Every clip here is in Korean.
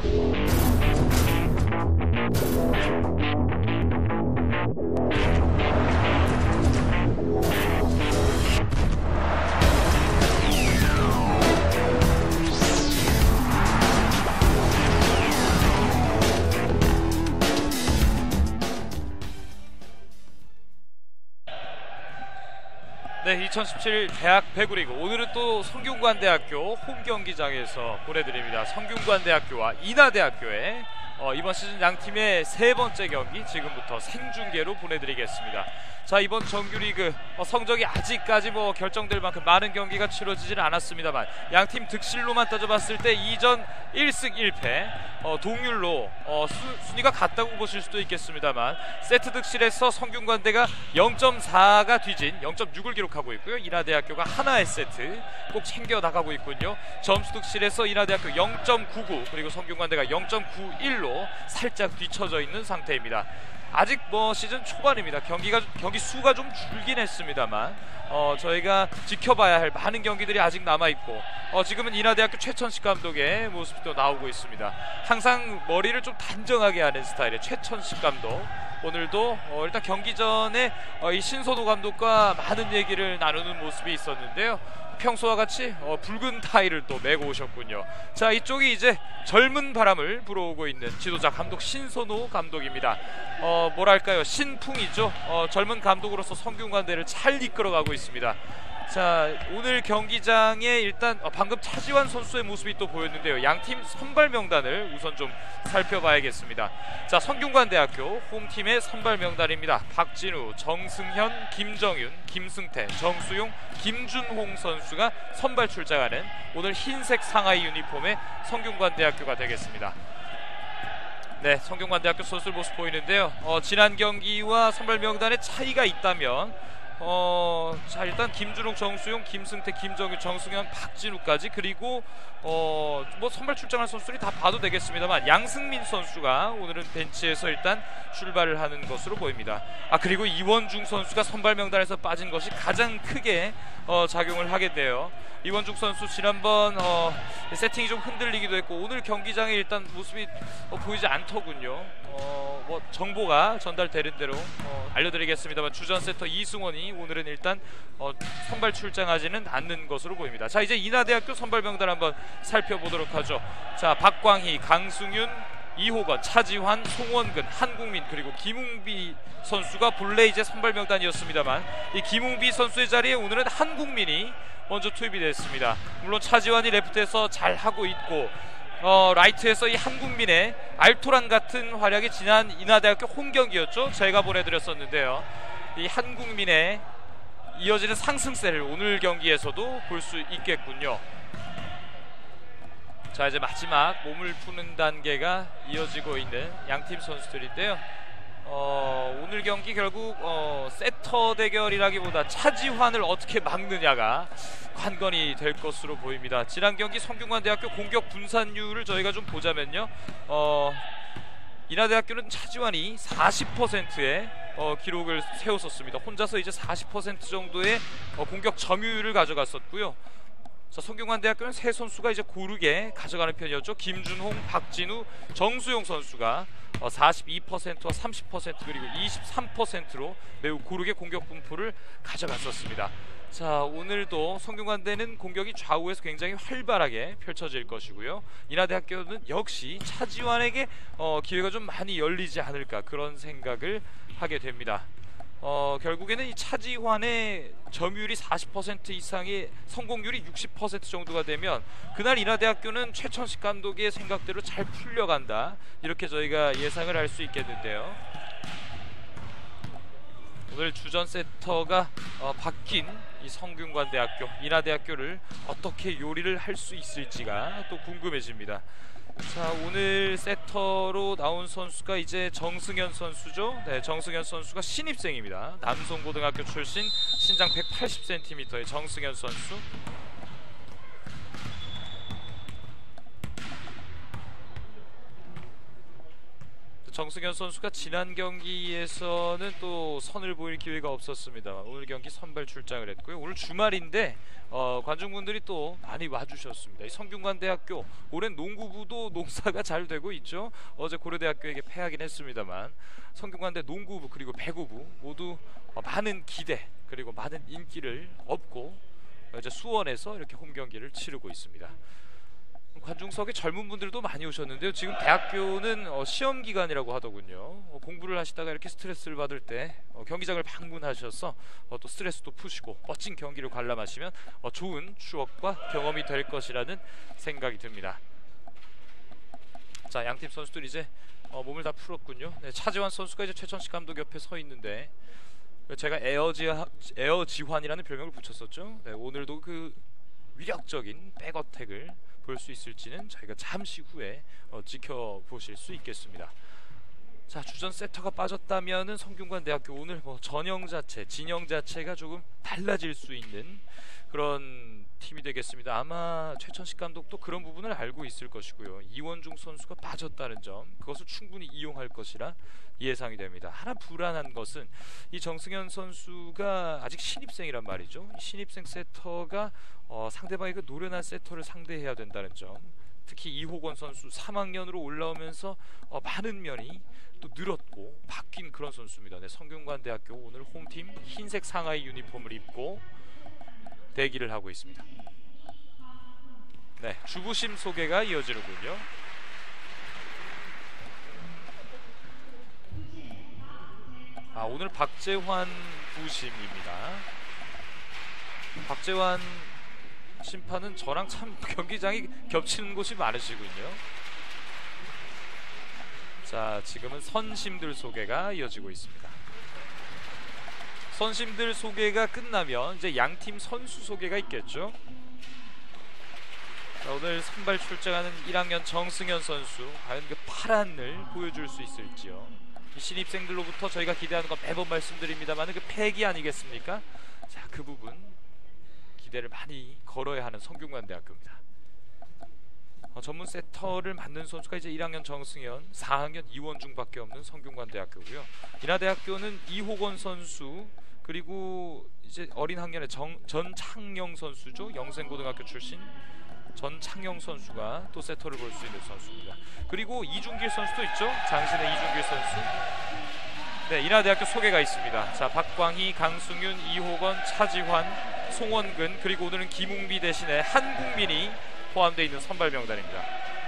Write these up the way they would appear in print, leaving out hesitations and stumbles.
네, 2017 대학 배구리그 오늘은 또 성균관대학교 홈경기장에서 보내드립니다. 성균관대학교와 인하대학교의 이번 시즌 양팀의 세 번째 경기 지금부터 생중계로 보내드리겠습니다. 자, 이번 정규리그 성적이 아직까지 결정될 만큼 많은 경기가 치러지지는 않았습니다만 양팀 득실로만 따져봤을 때 2전 1승 1패 동률로 순위가 같다고 보실 수도 있겠습니다만 세트 득실에서 성균관대가 0.4가 뒤진 0.6을 기록하고 있고요. 인하대학교가 하나의 세트 꼭 챙겨 나가고 있군요. 점수 득실에서 인하대학교 0.99 그리고 성균관대가 0.91로 살짝 뒤쳐져 있는 상태입니다. 아직 시즌 초반입니다. 경기 수가 좀 줄긴 했습니다만 저희가 지켜봐야 할 많은 경기들이 아직 남아있고 지금은 인하대학교 최천식 감독의 모습이 또 나오고 있습니다. 항상 머리를 좀 단정하게 하는 스타일의 최천식 감독, 오늘도 일단 경기 전에 이 신선호 감독과 많은 얘기를 나누는 모습이 있었는데요. 평소와 같이 붉은 타이를 또 메고 오셨군요. 자, 이쪽이 이제 젊은 바람을 불어오고 있는 지도자 감독 신선호 감독입니다. 뭐랄까요, 신풍이죠. 젊은 감독으로서 성균관대를 잘 이끌어가고 있습니다. 자, 오늘 경기장에 일단 방금 차지환 선수의 모습이 또 보였는데요. 양팀 선발 명단을 우선 좀 살펴봐야겠습니다. 자, 성균관대학교 홈팀의 선발 명단입니다. 박진우, 정승현, 김정윤, 김승태, 정수용, 김준홍 선수가 선발 출장하는 오늘 흰색 상하이 유니폼의 성균관대학교가 되겠습니다. 네, 성균관대학교 선수들 모습 보이는데요. 지난 경기와 선발 명단에 차이가 있다면 자, 일단 김준홍, 정수용, 김승태, 김정윤, 정승현, 박진우까지, 그리고 선발 출장할 선수들이 다 봐도 되겠습니다만 양승민 선수가 오늘은 벤치에서 일단 출발을 하는 것으로 보입니다. 그리고 이원중 선수가 선발 명단에서 빠진 것이 가장 크게 작용을 하겠네요. 이원중 선수 지난번 세팅이 좀 흔들리기도 했고 오늘 경기장에 일단 모습이 보이지 않더군요. 정보가 전달되는 대로 알려드리겠습니다만 주전 세터 이승원이 오늘은 일단 선발 출장하지는 않는 것으로 보입니다. 자, 이제 인하대학교 선발 명단 한번 살펴보도록 하죠. 자, 박광희, 강승윤, 이호건, 차지환, 송원근, 한국민, 그리고 김웅비 선수가 본래 이제 선발 명단이었습니다만 이 김웅비 선수의 자리에 오늘은 한국민이 먼저 투입이 됐습니다. 물론 차지환이 레프트에서 잘 하고 있고 라이트에서 이 한국민의 알토란 같은 활약이 지난 인하대학교 홈경기였죠. 제가 보내드렸었는데요. 이 한국민의 이어지는 상승세를 오늘 경기에서도 볼 수 있겠군요. 자, 이제 마지막 몸을 푸는 단계가 이어지고 있는 양팀 선수들인데요. 오늘 경기 결국 세터 대결이라기보다 차지환을 어떻게 막느냐가 관건이 될 것으로 보입니다. 지난 경기 성균관대학교 공격 분산율을 저희가 좀 보자면요, 인하대학교는 차지환이 40%의 기록을 세웠었습니다. 혼자서 이제 40% 정도의 공격 점유율을 가져갔었고요. 자, 성균관대학교는 세 선수가 이제 고르게 가져가는 편이었죠. 김준홍, 박진우, 정수용 선수가 42%와 30% 그리고 23%로 매우 고르게 공격 분포를 가져갔었습니다. 자, 오늘도 성균관대는 공격이 좌우에서 굉장히 활발하게 펼쳐질 것이고요. 인하대학교는 역시 차지환에게 기회가 좀 많이 열리지 않을까 그런 생각을 하게 됩니다. 결국에는 이 차지환의 점유율이 40% 이상의 성공률이 60% 정도가 되면 그날 인하대학교는 최천식 감독의 생각대로 잘 풀려간다, 이렇게 저희가 예상을 할 수 있겠는데요. 오늘 주전 세터가 바뀐 이 성균관대학교, 인하대학교를 어떻게 요리를 할 수 있을지가 또 궁금해집니다. 자, 오늘 세터로 나온 선수가 이제 정승현 선수죠. 네, 정승현 선수가 신입생입니다. 남송고등학교 출신, 신장 180cm의 정승현 선수. 정승현 선수가 지난 경기에서는 또 선을 보일 기회가 없었습니다. 오늘 경기 선발 출장을 했고요. 오늘 주말인데 관중분들이 또 많이 와주셨습니다. 이 성균관대학교 올해는 농구부도 농사가 잘 되고 있죠. 어제 고려대학교에게 패하긴 했습니다만 성균관대 농구부 그리고 배구부 모두 많은 기대 그리고 많은 인기를 얻고 이제 수원에서 이렇게 홈 경기를 치르고 있습니다. 관중석에 젊은 분들도 많이 오셨는데요. 지금 대학교는 시험 기간이라고 하더군요. 공부를 하시다가 이렇게 스트레스를 받을 때 경기장을 방문하셔서 또 스트레스도 푸시고 멋진 경기를 관람하시면 좋은 추억과 경험이 될 것이라는 생각이 듭니다. 자, 양팀 선수들 이제 몸을 다 풀었군요. 네, 차지환 선수가 이제 최천식 감독 옆에 서 있는데 제가 에어지환이라는 별명을 붙였었죠. 네, 오늘도 그 위력적인 백어택을 볼 수 있을지는 저희가 잠시 후에 지켜보실 수 있겠습니다. 자, 주전 세터가 빠졌다면은 성균관대학교 오늘 전형 자체, 진영 자체가 조금 달라질 수 있는 그런 팀이 되겠습니다. 아마 최천식 감독도 그런 부분을 알고 있을 것이고요. 이원중 선수가 빠졌다는 점, 그것을 충분히 이용할 것이라 예상이 됩니다. 하나 불안한 것은 이 정승현 선수가 아직 신입생이란 말이죠. 신입생 세터가 상대방의 그 노련한 세터를 상대해야 된다는 점, 특히 이호건 선수 3학년으로 올라오면서 많은 면이 또 늘었고 바뀐 그런 선수입니다. 네, 성균관대학교 오늘 홈팀 흰색 상하이 유니폼을 입고 대기를 하고 있습니다. 네, 주부심 소개가 이어지는군요. 오늘 박재환 부심입니다. 박재환 심판은 저랑 참 경기장이 겹치는 곳이 많으시군요. 자, 지금은 선심들 소개가 이어지고 있습니다. 선심들 소개가 끝나면 이제 양팀 선수 소개가 있겠죠. 자, 오늘 선발 출장하는 1학년 정승현 선수 과연 그 파란을 보여줄 수 있을지요. 이 신입생들로부터 저희가 기대하는 건 매번 말씀드립니다만 그 패기 아니겠습니까? 자, 그 부분 기대를 많이 걸어야 하는 성균관대학교입니다. 전문 세터를 맡는 선수가 이제 1학년 정승현, 4학년 이원중밖에 없는 성균관대학교고요. 인하대학교는 이호건 선수 그리고 이제 어린 학년의 전창영 선수죠. 영생고등학교 출신 전창영 선수가 또 세터를 볼 수 있는 선수입니다. 그리고 이중길 선수도 있죠. 장신의 이중길 선수. 네, 인하대학교 소개가 있습니다. 자, 박광희, 강승윤, 이호건, 차지환, 송원근 그리고 오늘은 김웅비 대신에 한국민이 포함되어 있는 선발 명단입니다.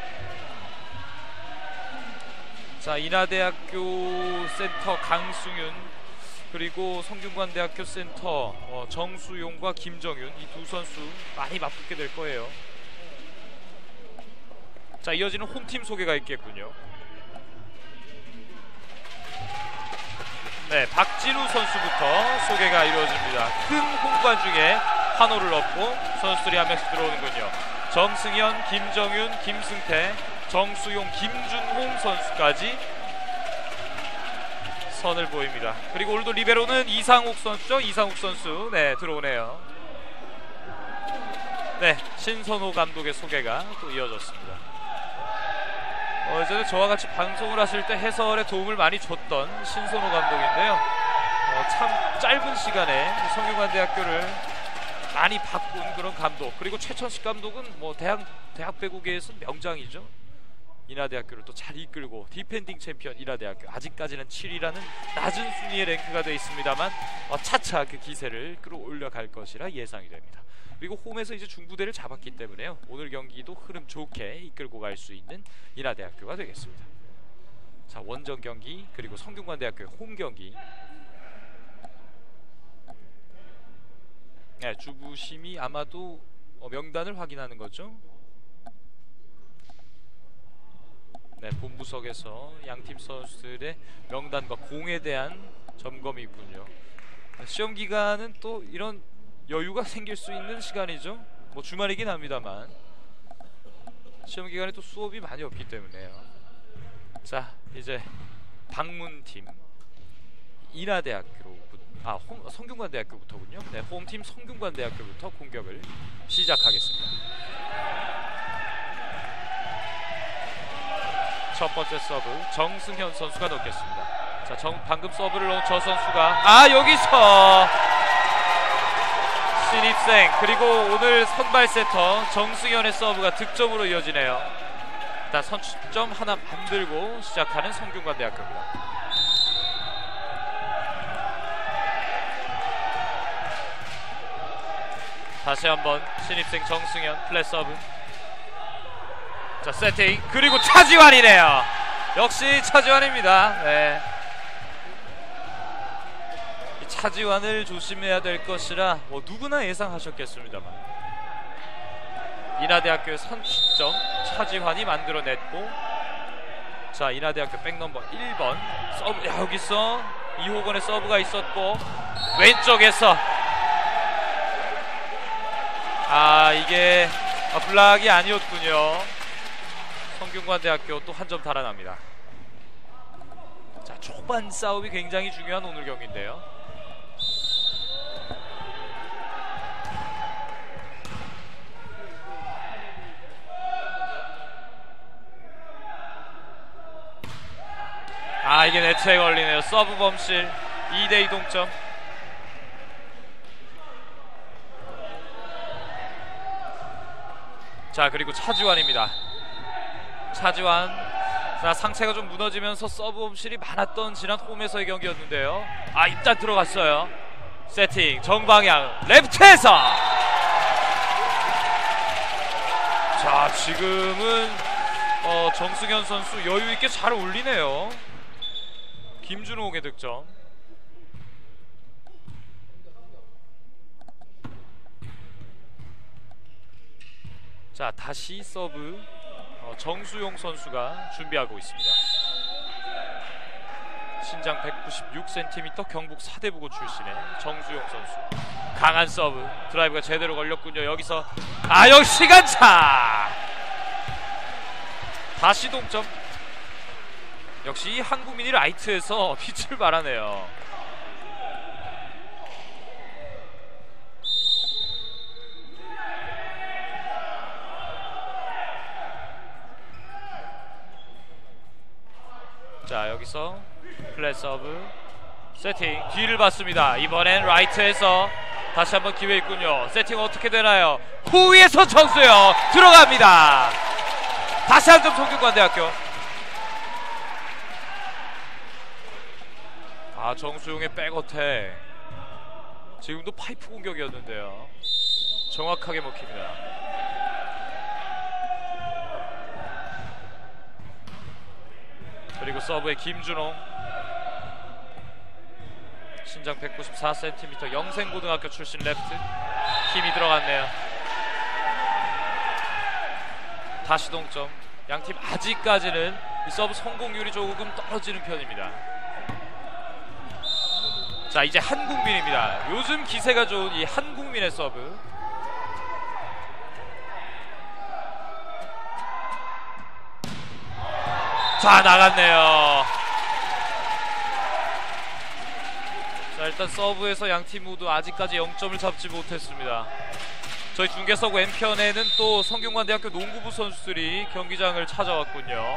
자, 인하대학교 센터 강승윤 그리고 성균관대학교 센터 정수용과 김정윤 이 두 선수 많이 맞붙게 될 거예요. 자, 이어지는 홈팀 소개가 있겠군요. 네, 박진우 선수부터 소개가 이루어집니다. 큰 홍관중에 환호를 얻고 선수들이 한 명씩 들어오는군요. 정승현, 김정윤, 김승태, 정수용, 김준홍 선수까지 선을 보입니다. 그리고 오늘도 리베로는 이상욱 선수죠. 이상욱 선수 네, 들어오네요. 네, 신선호 감독의 소개가 또 이어졌습니다. 예전에 저와 같이 방송을 하실 때 해설에 도움을 많이 줬던 신선호 감독인데요. 참 짧은 시간에 성균관대학교를 많이 바꾼 그런 감독. 그리고 최천식 감독은 뭐 대학 배구계에서 명장이죠. 인하대학교를 또 잘 이끌고 디펜딩 챔피언 인하대학교 아직까지는 7위라는 낮은 순위의 랭크가 되어 있습니다만 차차 그 기세를 끌어올려 갈 것이라 예상이 됩니다. 그리고 홈에서 이제 중부대를 잡았기 때문에요. 오늘 경기도 흐름 좋게 이끌고 갈 수 있는 인하대학교가 되겠습니다. 자, 원정 경기 그리고 성균관대학교의 홈 경기. 네, 주부심이 아마도 명단을 확인하는 거죠. 네, 본부석에서 양팀 선수들의 명단과 공에 대한 점검이 있군요. 시험 기간은 또 이런 여유가 생길 수 있는 시간이죠. 뭐 주말이긴 합니다만 시험 기간에 또 수업이 많이 없기 때문에요. 자, 이제 방문팀 인하대학교로부터 성균관대학교부터군요. 네, 홈팀 성균관대학교부터 공격을 시작하겠습니다. 첫 번째 서브 정승현 선수가 넣겠습니다. 자, 방금 서브를 넣은 저 선수가 여기서 신입생 그리고 오늘 선발 세터 정승현의 서브가 득점으로 이어지네요. 일단 선취점 하나 만들고 시작하는 성균관대학교입니다. 다시 한번 신입생 정승현 플랫 서브. 자, 세팅 그리고 차지환이네요. 역시 차지환입니다. 네. 이 차지환을 조심해야 될 것이라 누구나 예상하셨겠습니다만 인하대학교의 선취점 차지환이 만들어냈고, 자, 인하대학교 백넘버 1번 서브. 여기서 이호건의 서브가 있었고 왼쪽에서 이게 블락이 아니었군요. 성균관대학교 또 한 점 달아납니다. 자, 초반 싸움이 굉장히 중요한 오늘 경기인데요. 이게 네트에 걸리네요. 서브 범실. 2대2 동점. 자, 그리고 차지환입니다. 차지환. 자, 상체가 좀 무너지면서 서브 범실이 많았던 지난 홈에서의 경기였는데요. 일단 들어갔어요. 세팅 정방향 레프트에서. 자, 지금은 정승현 선수 여유있게 잘 올리네요. 김준호의 득점. 자, 다시 서브 정수용 선수가 준비하고 있습니다. 신장 196cm 경북 사대부고 출신의 정수용 선수. 강한 서브. 드라이브가 제대로 걸렸군요. 여기서 여기 시간차. 다시 동점. 역시 한국민이 라이트에서 빛을 발하네요. 자, 여기서 플랫 서브 세팅 뒤를 봤습니다. 이번엔 라이트에서 다시 한번 기회 있군요. 세팅 어떻게 되나요? 후위에서 정수영 들어갑니다. 다시 한 점 성균관대학교. 정수용의 백어택. 지금도 파이프 공격이었는데요. 정확하게 먹힙니다. 그리고 서브의 김준호. 신장 194cm 영생고등학교 출신 레프트. 힘이 들어갔네요. 다시 동점. 양팀 아직까지는 이 서브 성공률이 조금 떨어지는 편입니다. 자, 이제 한국민입니다. 요즘 기세가 좋은 이 한국민의 서브. 자, 나갔네요. 자, 일단 서브에서 양팀 모두 아직까지 0점을 잡지 못했습니다. 저희 중계석 왼편에는 또 성균관대학교 농구부 선수들이 경기장을 찾아왔군요.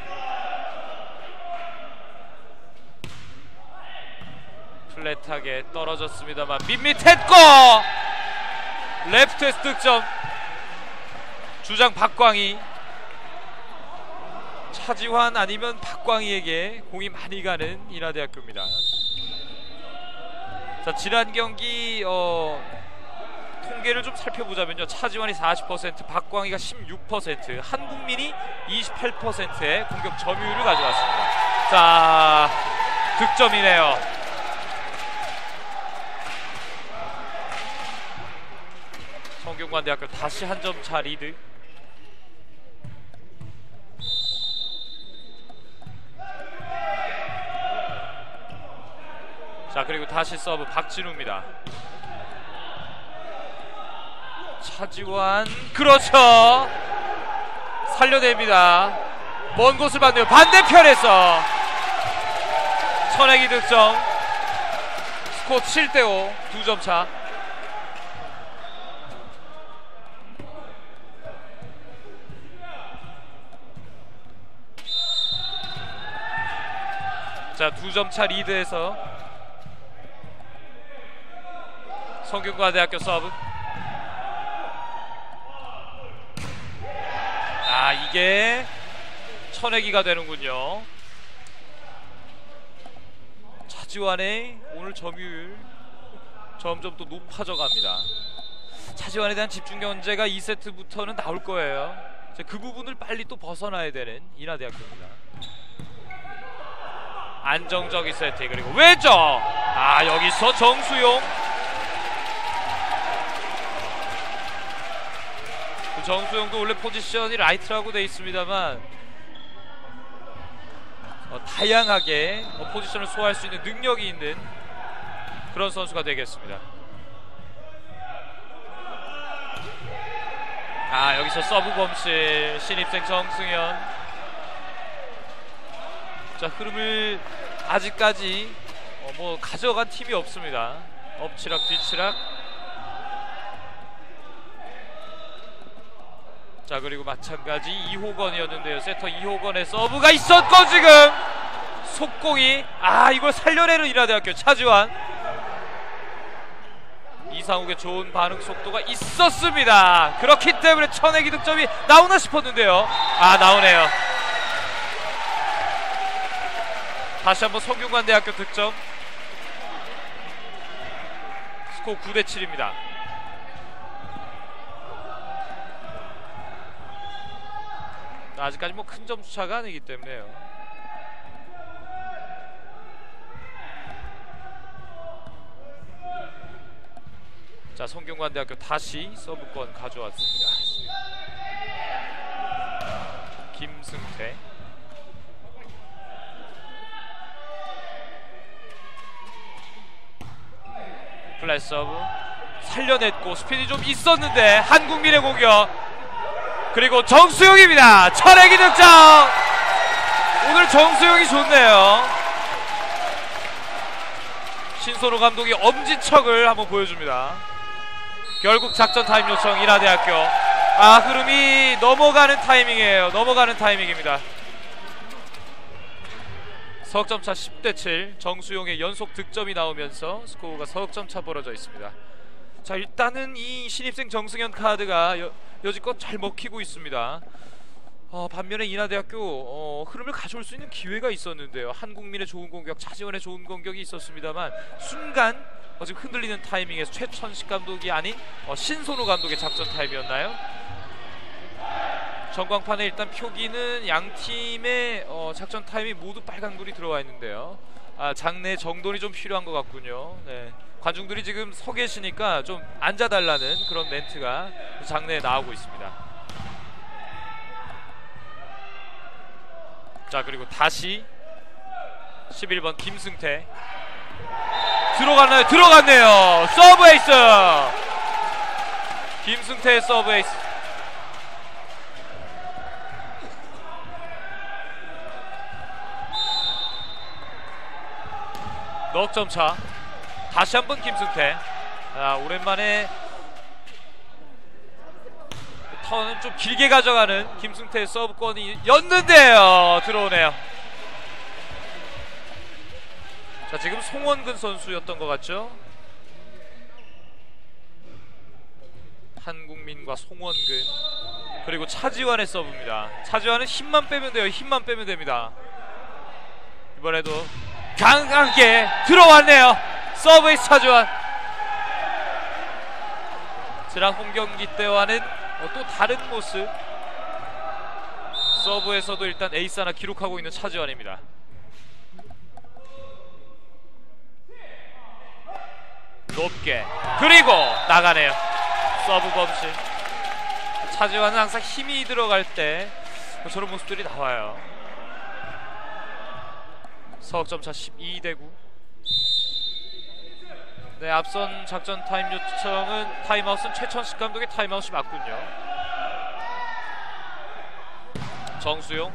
플랫하게 떨어졌습니다만 밋밋했고 레프트에서 득점. 주장 박광희. 차지환 아니면 박광희에게 공이 많이 가는 인하대학교입니다. 자, 지난 경기 통계를 좀 살펴보자면요, 차지환이 40%, 박광희가 16%, 한국민이 28%의 공격 점유율을 가져왔습니다. 자, 득점이네요. 성균관대학교 다시 한 점 차 리드. 자, 그리고 다시 서브 박진우입니다. 차지환, 그렇죠. 살려냅니다. 먼 곳을 봤네요. 반대편에서 천혜기 득점. 스코어 7대5 2점 차. 자, 2점 차 리드에서 성균관대학교 서브. 아, 이게 천외기가 되는군요. 차지환의 오늘 점유율 점점 또 높아져 갑니다. 차지환에 대한 집중 견제가 2세트부터는 나올 거예요. 그 부분을 빨리 또 벗어나야 되는 인하대학교입니다. 안정적인 세팅, 그리고 왼쪽. 아, 여기서 정수용. 그 정수용도 원래 포지션이 라이트라고 돼 있습니다만 다양하게 포지션을 소화할 수 있는 능력이 있는 그런 선수가 되겠습니다. 아, 여기서 서브 범실. 신입생 정승현. 자, 흐름을 아직까지 뭐 가져간 팀이 없습니다. 엎치락 뒤치락. 자, 그리고 마찬가지 이호건이었는데요. 세터 이호건의 서브가 있었고 지금 속공이, 아, 이걸 살려내는 인하대학교 차지환. 이상욱의 좋은 반응 속도가 있었습니다. 그렇기 때문에 천외기 득점이 나오나 싶었는데요. 아, 나오네요. 다시 한번 성균관대학교 득점. 스코어 9대7입니다. 아직까지 뭐 큰 점수차가 아니기 때문에요. 자, 성균관대학교 다시 서브권 가져왔습니다. 김승태. 플랫 서브 살려냈고 스피드 좀 있었는데 한국민의 공격. 그리고 정수용입니다. 천외기 득점. 오늘 정수용이 좋네요. 신선호 감독이 엄지척을 한번 보여줍니다. 결국 작전 타임 요청 인하대학교. 아, 흐름이 넘어가는 타이밍이에요. 넘어가는 타이밍입니다. 석점차 10대7. 정수용의 연속 득점이 나오면서 스코어가 석점차 벌어져 있습니다. 자, 일단은 이 신입생 정승현 카드가 여지껏 잘 먹히고 있습니다. 반면에 인하대학교 흐름을 가져올 수 있는 기회가 있었는데요. 한국민의 좋은 공격, 차지원의 좋은 공격이 있었습니다만 순간 지금 흔들리는 타이밍에서 최천식 감독이 아닌 신선호 감독의 작전 타임이었나요? 전광판에 일단 표기는 양팀의 작전 타임이 모두 빨간불이 들어와 있는데요. 아, 장내 정돈이 좀 필요한 것 같군요. 네. 관중들이 지금 서 계시니까 좀 앉아달라는 그런 멘트가 장내에 나오고 있습니다. 자, 그리고 다시 11번 김승태. 들어갔나요? 들어갔네요. 서브 에이스. 김승태의 서브 에이스. 넉점 차. 다시 한번 김승태. 아, 오랜만에 턴은 좀 길게 가져가는 김승태의 서브권이 였는데요. 들어오네요. 자, 지금 송원근 선수였던 것 같죠? 한국민과 송원근. 그리고 차지환의 서브입니다. 차지환은 힘만 빼면 돼요. 힘만 빼면 됩니다. 이번에도 강하게 들어왔네요. 서브에이스 차지환. 지난 홈경기 때와는 또 다른 모습. 서브에서도 일단 에이스 하나 기록하고 있는 차지환입니다. 높게. 그리고 나가네요. 서브 범실. 차지환은 항상 힘이 들어갈 때 저런 모습들이 나와요. 석점차 12대9. 네, 앞선 작전 타임 요청은 타임아웃은 최천식 감독의 타임아웃이 맞군요. 정수용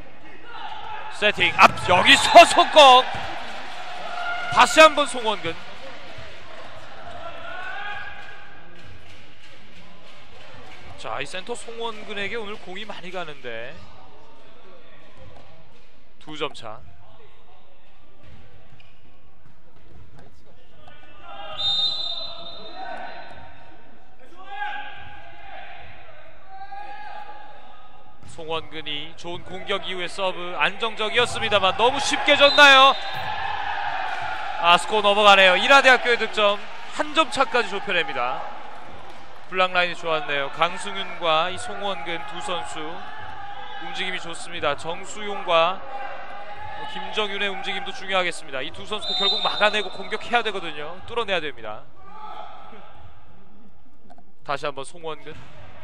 세팅 앞. 여기서 속공. 다시 한번 송원근. 자, 이 센터 송원근에게 오늘 공이 많이 가는데 2점 차. 송원근이 좋은 공격 이후의 서브 안정적이었습니다만 너무 쉽게 졌나요? 스코어 넘어가네요. 인하대학교의 득점 한 점 차까지 좁혀냅니다. 블락라인이 좋았네요. 강승윤과 이 송원근 두 선수 움직임이 좋습니다. 정수용과 김정윤의 움직임도 중요하겠습니다. 이 두 선수도 결국 막아내고 공격해야 되거든요. 뚫어내야 됩니다. 다시 한번 송원근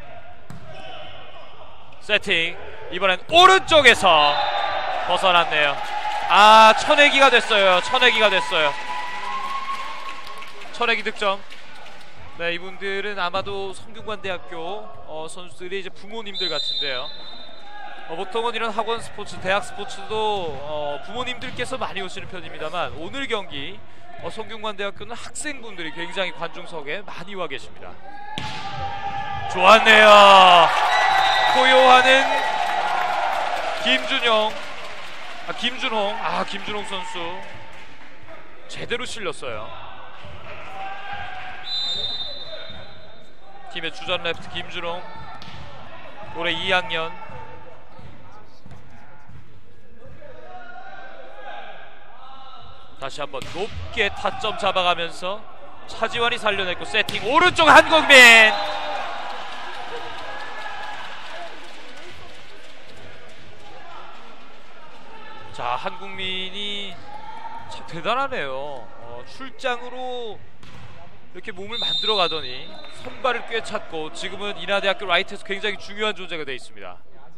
세팅, 이번엔 오른쪽에서 벗어났네요. 천내기가 됐어요. 천내기 득점. 네, 이분들은 아마도 성균관대학교 선수들의 이제 부모님들 같은데요. 보통은 이런 학원 스포츠, 대학 스포츠도 부모님들께서 많이 오시는 편입니다만 오늘 경기 성균관대학교는 학생분들이 굉장히 관중석에 많이 와 계십니다. 좋았네요. 포효하는 김준홍 선수 제대로 실렸어요. 팀의 주전 레프트 김준홍, 올해 2학년. 다시 한번 높게 타점 잡아가면서 차지환이 살려냈고 세팅 오른쪽 한국민. 자, 한국민이 참 대단하네요. 출장으로 이렇게 몸을 만들어 가더니 선발을 꿰찼고 지금은 인하대학교 라이트에서 굉장히 중요한 존재가 되어 있습니다.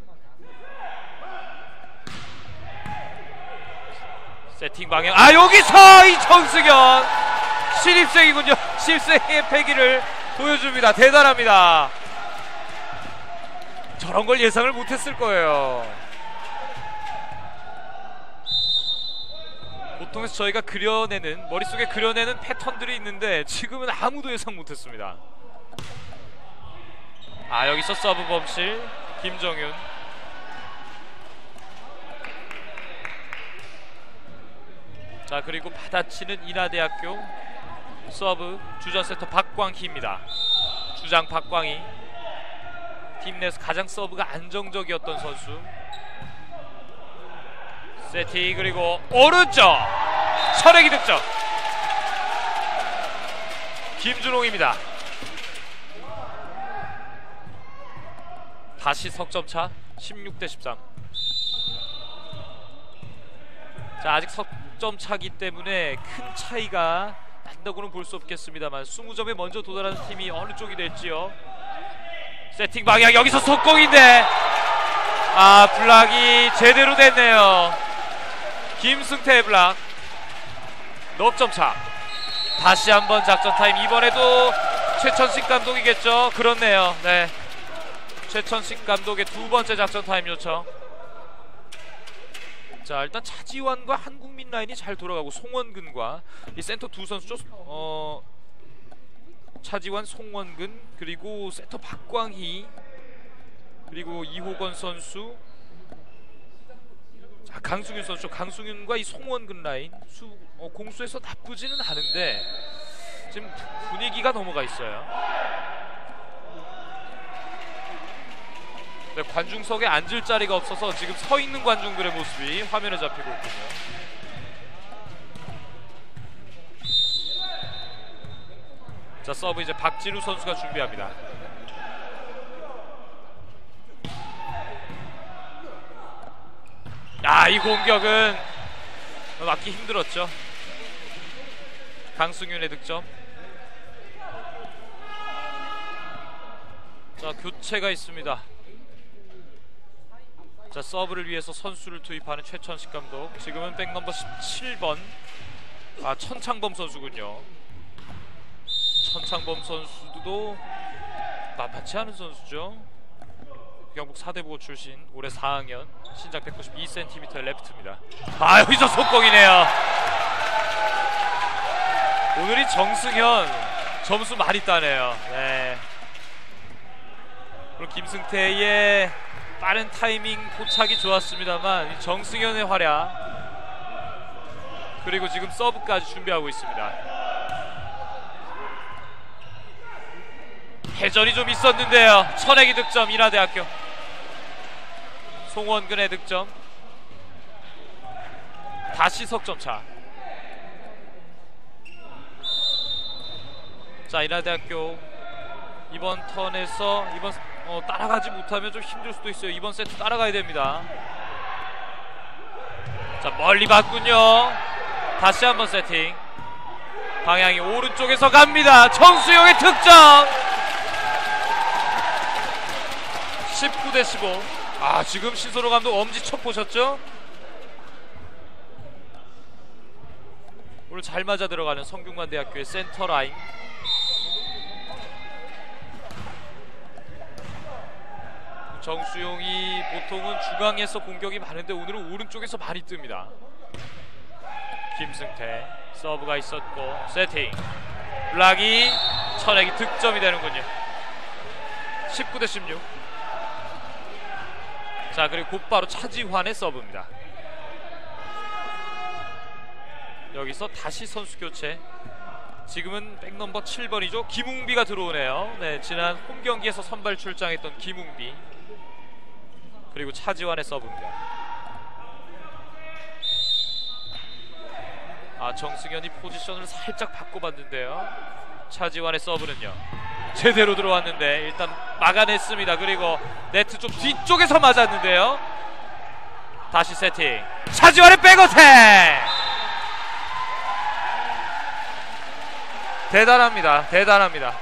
세팅 방향, 여기서 이 정승현 신입생이군요. 신입생의 패기를 보여줍니다. 대단합니다. 저런 걸 예상을 못했을 거예요. 보통 저희가 머릿속에 그려내는 패턴들이 있는데 지금은 아무도 예상 못했습니다. 여기서 서브 범실 김정윤. 자, 그리고 받아치는 인하대학교 서브 주전세터 박광희입니다. 주장 박광희, 팀 내에서 가장 서브가 안정적이었던 선수. 세팅, 그리고 오른쪽 철액이 득점. 김준홍입니다. 다시 석점차 16대13. 자, 아직 석점차기 때문에 큰 차이가 난다고는 볼 수 없겠습니다만 20점에 먼저 도달하는 팀이 어느 쪽이 될지요. 세팅 방향, 여기서 속공인데 블락이 제대로 됐네요. 김승태의 블락. 넉점차. 다시 한번 작전 타임. 이번에도 최천식 감독이겠죠. 그렇네요. 네, 최천식 감독의 두 번째 작전 타임 요청. 자, 일단 차지환과 한국민 라인이 잘 돌아가고 송원근과 이 센터 두 선수죠. 차지환, 송원근, 그리고 센터 박광희, 그리고 이호건 선수, 강승윤 선수. 강승윤과 이 송원근 라인 공수에서 나쁘지는 않은데 지금 분위기가 넘어가 있어요. 네, 관중석에 앉을 자리가 없어서 지금 서 있는 관중들의 모습이 화면에 잡히고 있군요. 자, 서브 이제 박진우 선수가 준비합니다. 이 공격은 막기 힘들었죠. 강승윤의 득점. 자, 교체가 있습니다. 자, 서브를 위해서 선수를 투입하는 최천식 감독. 지금은 백넘버 17번 천창범 선수군요. 천창범 선수도 만만치 않은 선수죠. 경북 사대부고 출신, 올해 4학년, 신장 192cm의 레프트입니다. 여기서 속공이네요. 오늘이 정승현 점수 많이 따네요. 네. 그리고 김승태의 빠른 타이밍 포착이 좋았습니다만 정승현의 활약, 그리고 지금 서브까지 준비하고 있습니다. 회전이 좀 있었는데요. 천내기 득점 인하대학교. 송원근의 득점. 다시 석점차. 자, 인하대학교 이번 턴에서 따라가지 못하면 좀 힘들 수도 있어요. 이번 세트 따라가야 됩니다. 자, 멀리 봤군요. 다시 한번 세팅. 방향이 오른쪽에서 갑니다. 정수용의 득점. 19대15. 아, 지금 신선호 감독 엄지척 보셨죠? 오늘 잘 맞아 들어가는 성균관대학교의 센터 라인. 정수용이 보통은 중앙에서 공격이 많은데 오늘은 오른쪽에서 많이 뜹니다. 김승태 서브가 있었고 세팅. 블락이 천액이 득점이 되는군요. 19대16. 자, 그리고 곧바로 차지환의 서브입니다. 여기서 다시 선수 교체. 지금은 백넘버 7번이죠. 김웅비가 들어오네요. 네, 지난 홈경기에서 선발 출장했던 김웅비. 그리고 차지환의 서브입니다. 아, 정승현이 포지션을 살짝 바꿔봤는데요. 차지환의 서브는요, 제대로 들어왔는데 일단 막아냈습니다. 그리고 네트 좀 뒤쪽에서 맞았는데요. 다시 세팅. 차지환의 백어택. 대단합니다. 대단합니다.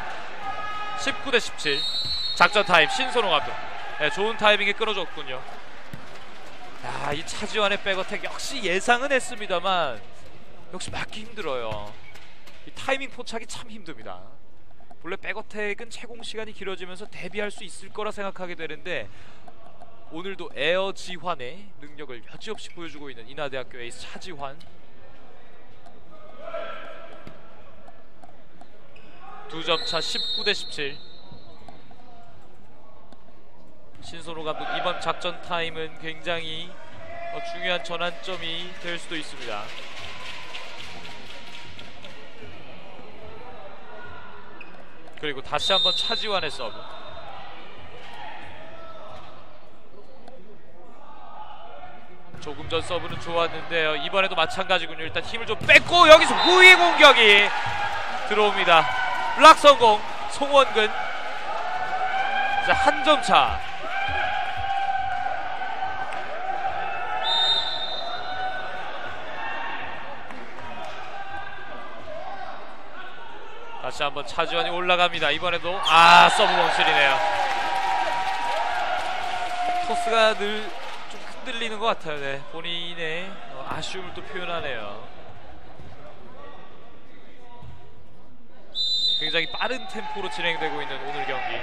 19대17. 작전 타임 신선호 감독. 네, 좋은 타이밍에 끊어줬군요. 야, 이 차지환의 백어택 역시 예상은 했습니다만 역시 맞기 힘들어요. 이 타이밍 포착이 참 힘듭니다. 원래 백어택은 채공 시간이 길어지면서 대비할 수 있을 거라 생각하게 되는데 오늘도 에어 지환의 능력을 여지없이 보여주고 있는 인하대학교 에이스 차지환. 두 점 차 19대17. 신선호 감독 이번 작전 타임은 굉장히 중요한 전환점이 될 수도 있습니다. 그리고 다시 한번 차지환의 서브. 조금 전 서브는 좋았는데요. 이번에도 마찬가지군요. 일단 힘을 좀 뺐고 여기서 후위 공격이 들어옵니다. 블락 성공. 송원근. 자, 한 점 차. 다시 한번 차지환이 올라갑니다. 이번에도 서브 범실이네요. 토스가 늘 좀 흔들리는 것 같아요. 네, 본인의 아쉬움을 또 표현하네요. 굉장히 빠른 템포로 진행되고 있는 오늘 경기.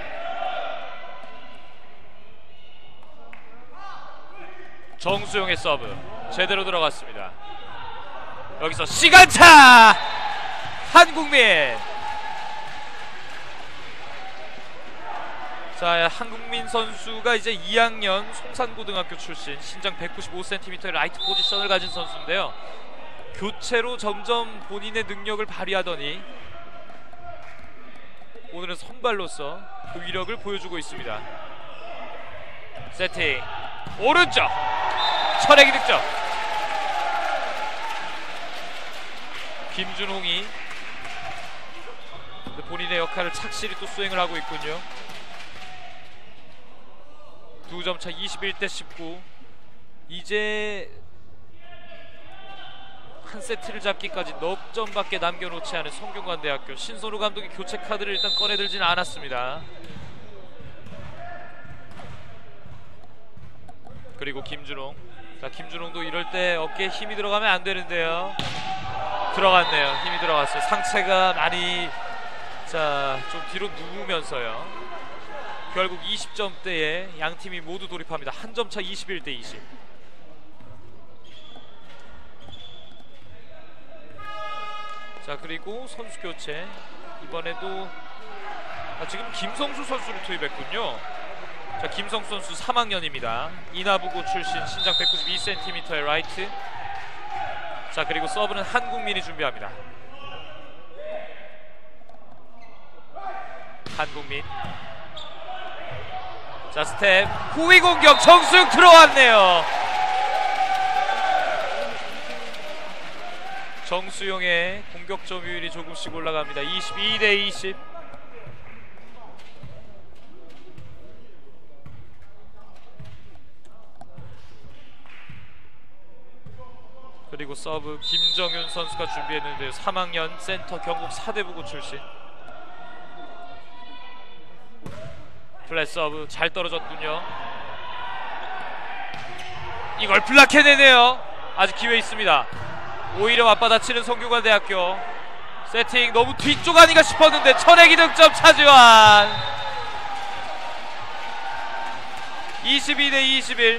정수용의 서브 제대로 들어갔습니다. 여기서 시간차. 한국민. 자, 한국민 선수가 이제 2학년 송산고등학교 출신, 신장 195cm의 라이트 포지션을 가진 선수인데요. 교체로 점점 본인의 능력을 발휘하더니 오늘은 선발로서 그 위력을 보여주고 있습니다. 세팅. 오른쪽. 천액이 득점. 김준홍이 본인의 역할을 착실히 또 수행을 하고 있군요. 두 점 차 21대19. 이제 한 세트를 잡기까지 넉 점밖에 남겨놓지 않은 성균관대학교. 신선우 감독이 교체 카드를 일단 꺼내들지는 않았습니다. 그리고 김준홍. 자, 김준홍도 이럴 때 어깨에 힘이 들어가면 안 되는데요. 들어갔네요. 힘이 들어갔어요. 상체가 많이 좀 뒤로 누우면서요. 결국 20점대에 양팀이 모두 돌입합니다. 한 점 차 21대20. 자, 그리고 선수 교체. 이번에도 지금 김성수 선수를 투입했군요. 자, 김성수 선수 3학년입니다. 인하부고 출신, 신장 192cm의 라이트. 자, 그리고 서브는 한국민이 준비합니다. 한국민. 자, 스텝 후위 공격 정수영 들어왔네요. 정수영의 공격 점유율이 조금씩 올라갑니다. 22대 20. 그리고 서브 김정윤 선수가 준비했는데요. 3학년 센터 경북 사대부고 출신. 플랫 서브 잘 떨어졌군요. 이걸 블락해내네요. 아직 기회 있습니다. 오히려 맞받아치는 성균관대학교. 세팅 너무 뒤쪽 아닌가 싶었는데 천혜기 득점 차지환. 22대 21.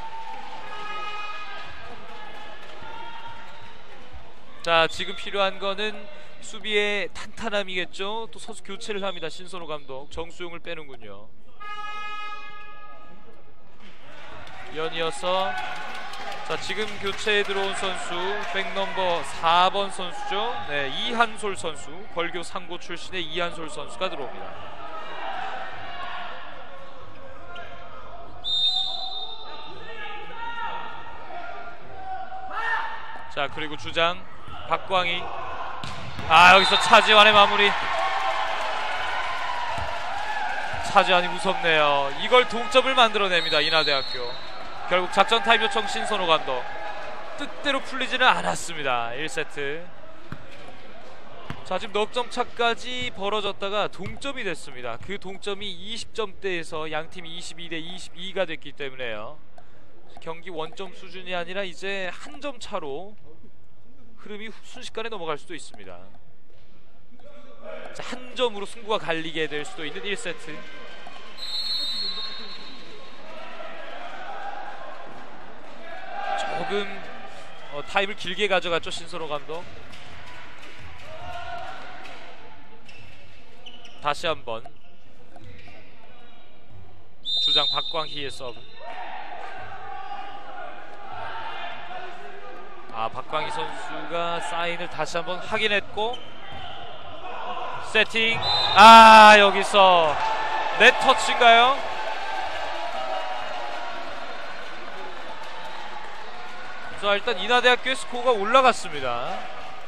자, 지금 필요한 거는 수비의 탄탄함이겠죠. 또 선수 교체를 합니다. 신선호 감독. 정수용을 빼는군요. 연이어서 자, 지금 교체에 들어온 선수 백넘버 4번 선수죠. 네, 이한솔 선수. 벌교 상고 출신의 이한솔 선수가 들어옵니다. 자, 그리고 주장 박광희. 여기서 차지환의 마무리. 차지환이 무섭네요. 이걸 동점을 만들어냅니다. 인하대학교. 결국 작전 타임 요청 신선호 감독. 뜻대로 풀리지는 않았습니다. 1세트. 자, 지금 넉 점 차까지 벌어졌다가 동점이 됐습니다. 그 동점이 20점대에서 양팀이 22대 22가 됐기 때문에요. 경기 원점 수준이 아니라 이제 한 점 차로 흐름이 순식간에 넘어갈 수도 있습니다. 자, 한 점으로 승부가 갈리게 될 수도 있는 1세트. 조금 타임을 길게 가져갔죠, 신선호 감독. 다시 한번 주장 박광희의 서브. 박광희 선수가 사인을 다시 한번 확인했고 세팅. 여기서 넷 터치인가요? 자, 일단 인하대학교의 스코어가 올라갔습니다.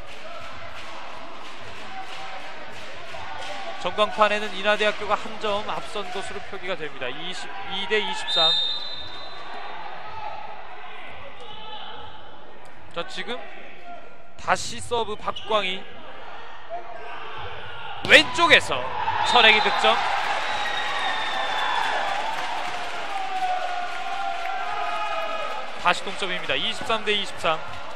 전광판에는 인하대학교가 한 점 앞선 것으로 표기가 됩니다. 22대 23. 자, 지금 다시 서브 박광희. 왼쪽에서 천혜기 득점. 다시 동점입니다. 23대 23.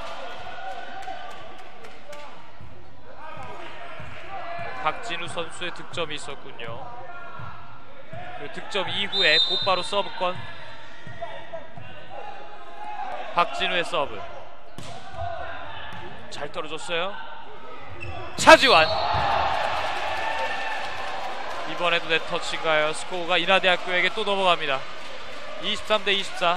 박진우 선수의 득점이 있었군요. 그 득점 이후에 곧바로 서브권. 박진우의 서브 잘 떨어졌어요. 차지환. 이번에도 넷 터치인가요? 스코어가 인하대학교에게 또 넘어갑니다. 23대 24.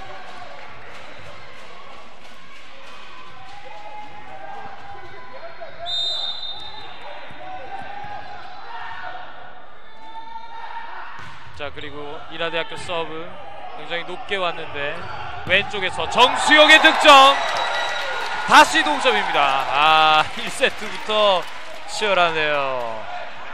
자, 그리고 인하대학교 서브 굉장히 높게 왔는데 왼쪽에서 정수영의 득점. 다시 동점입니다. 1세트부터 치열하네요.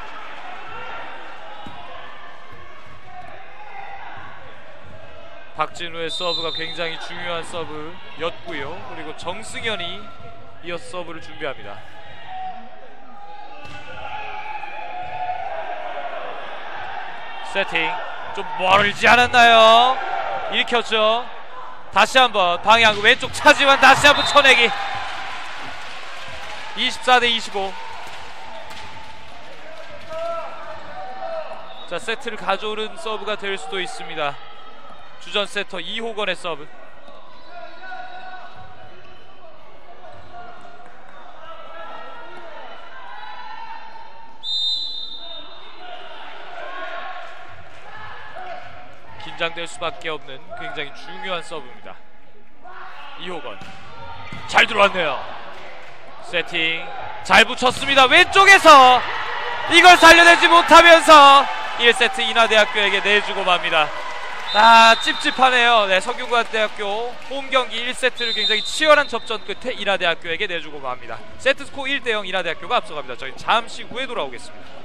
박진우의 서브가 굉장히 중요한 서브였고요. 그리고 정승현이 이어서 서브를 준비합니다. 세팅 좀 멀지 않았나요? 일으켰죠. 다시 한번 방향 왼쪽 차지만 다시 한번 쳐내기. 24대 25. 자, 세트를 가져오는 서브가 될 수도 있습니다. 주전 세터 이호건의 서브. 긴장될 수밖에 없는 굉장히 중요한 서브입니다. 이호건 잘 들어왔네요. 세팅 잘 붙였습니다. 왼쪽에서 이걸 살려내지 못하면서 1세트 인하대학교에게 내주고 맙니다. 찝찝하네요. 네, 성균관대학교 홈경기 1세트를 굉장히 치열한 접전 끝에 인하대학교에게 내주고 맙니다. 세트스코어 1대0 인하대학교가 앞서갑니다. 저희 잠시 후에 돌아오겠습니다.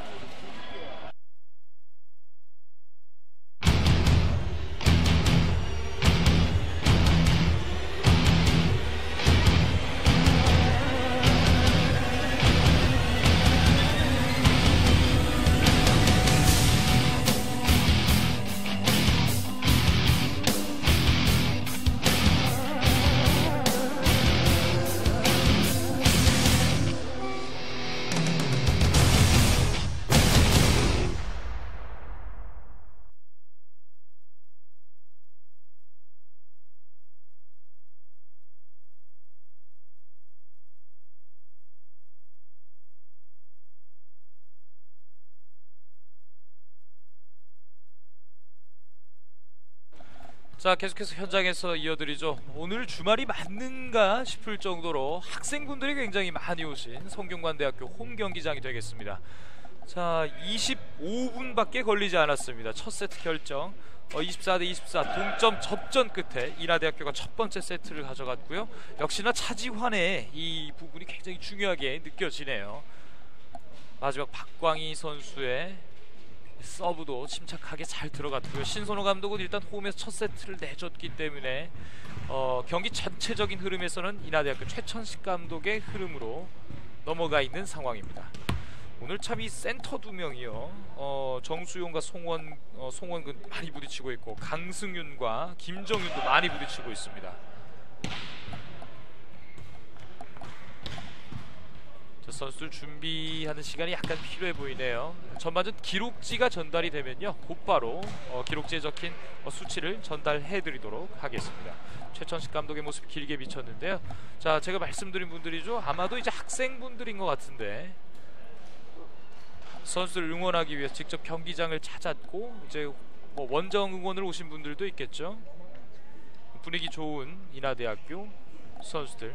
자, 계속해서 현장에서 이어드리죠. 오늘 주말이 맞는가 싶을 정도로 학생분들이 굉장히 많이 오신 성균관대학교 홈경기장이 되겠습니다. 자, 25분밖에 걸리지 않았습니다. 첫 세트 결정 24대24 동점 접전 끝에 인하대학교가 첫 번째 세트를 가져갔고요. 역시나 차지환의 이 부분이 굉장히 중요하게 느껴지네요. 마지막 박광희 선수의 서브도 침착하게 잘 들어갔고요. 신선호 감독은 일단 홈에서 첫 세트를 내줬기 때문에 경기 전체적인 흐름에서는 인하대학교 최천식 감독의 흐름으로 넘어가 있는 상황입니다. 오늘 참 이 센터 두 명이요, 정수용과 송원근 많이 부딪히고 있고 강승윤과 김정윤도 많이 부딪히고 있습니다. 선수들 준비하는 시간이 약간 필요해 보이네요. 전반전 기록지가 전달이 되면요, 곧바로 기록지에 적힌 수치를 전달해 드리도록 하겠습니다. 최천식 감독의 모습 길게 비쳤는데요. 자, 제가 말씀드린 분들이죠. 아마도 이제 학생분들인 것 같은데 선수들 응원하기 위해 직접 경기장을 찾았고 이제 뭐 원정 응원을 오신 분들도 있겠죠. 분위기 좋은 인하대학교 선수들.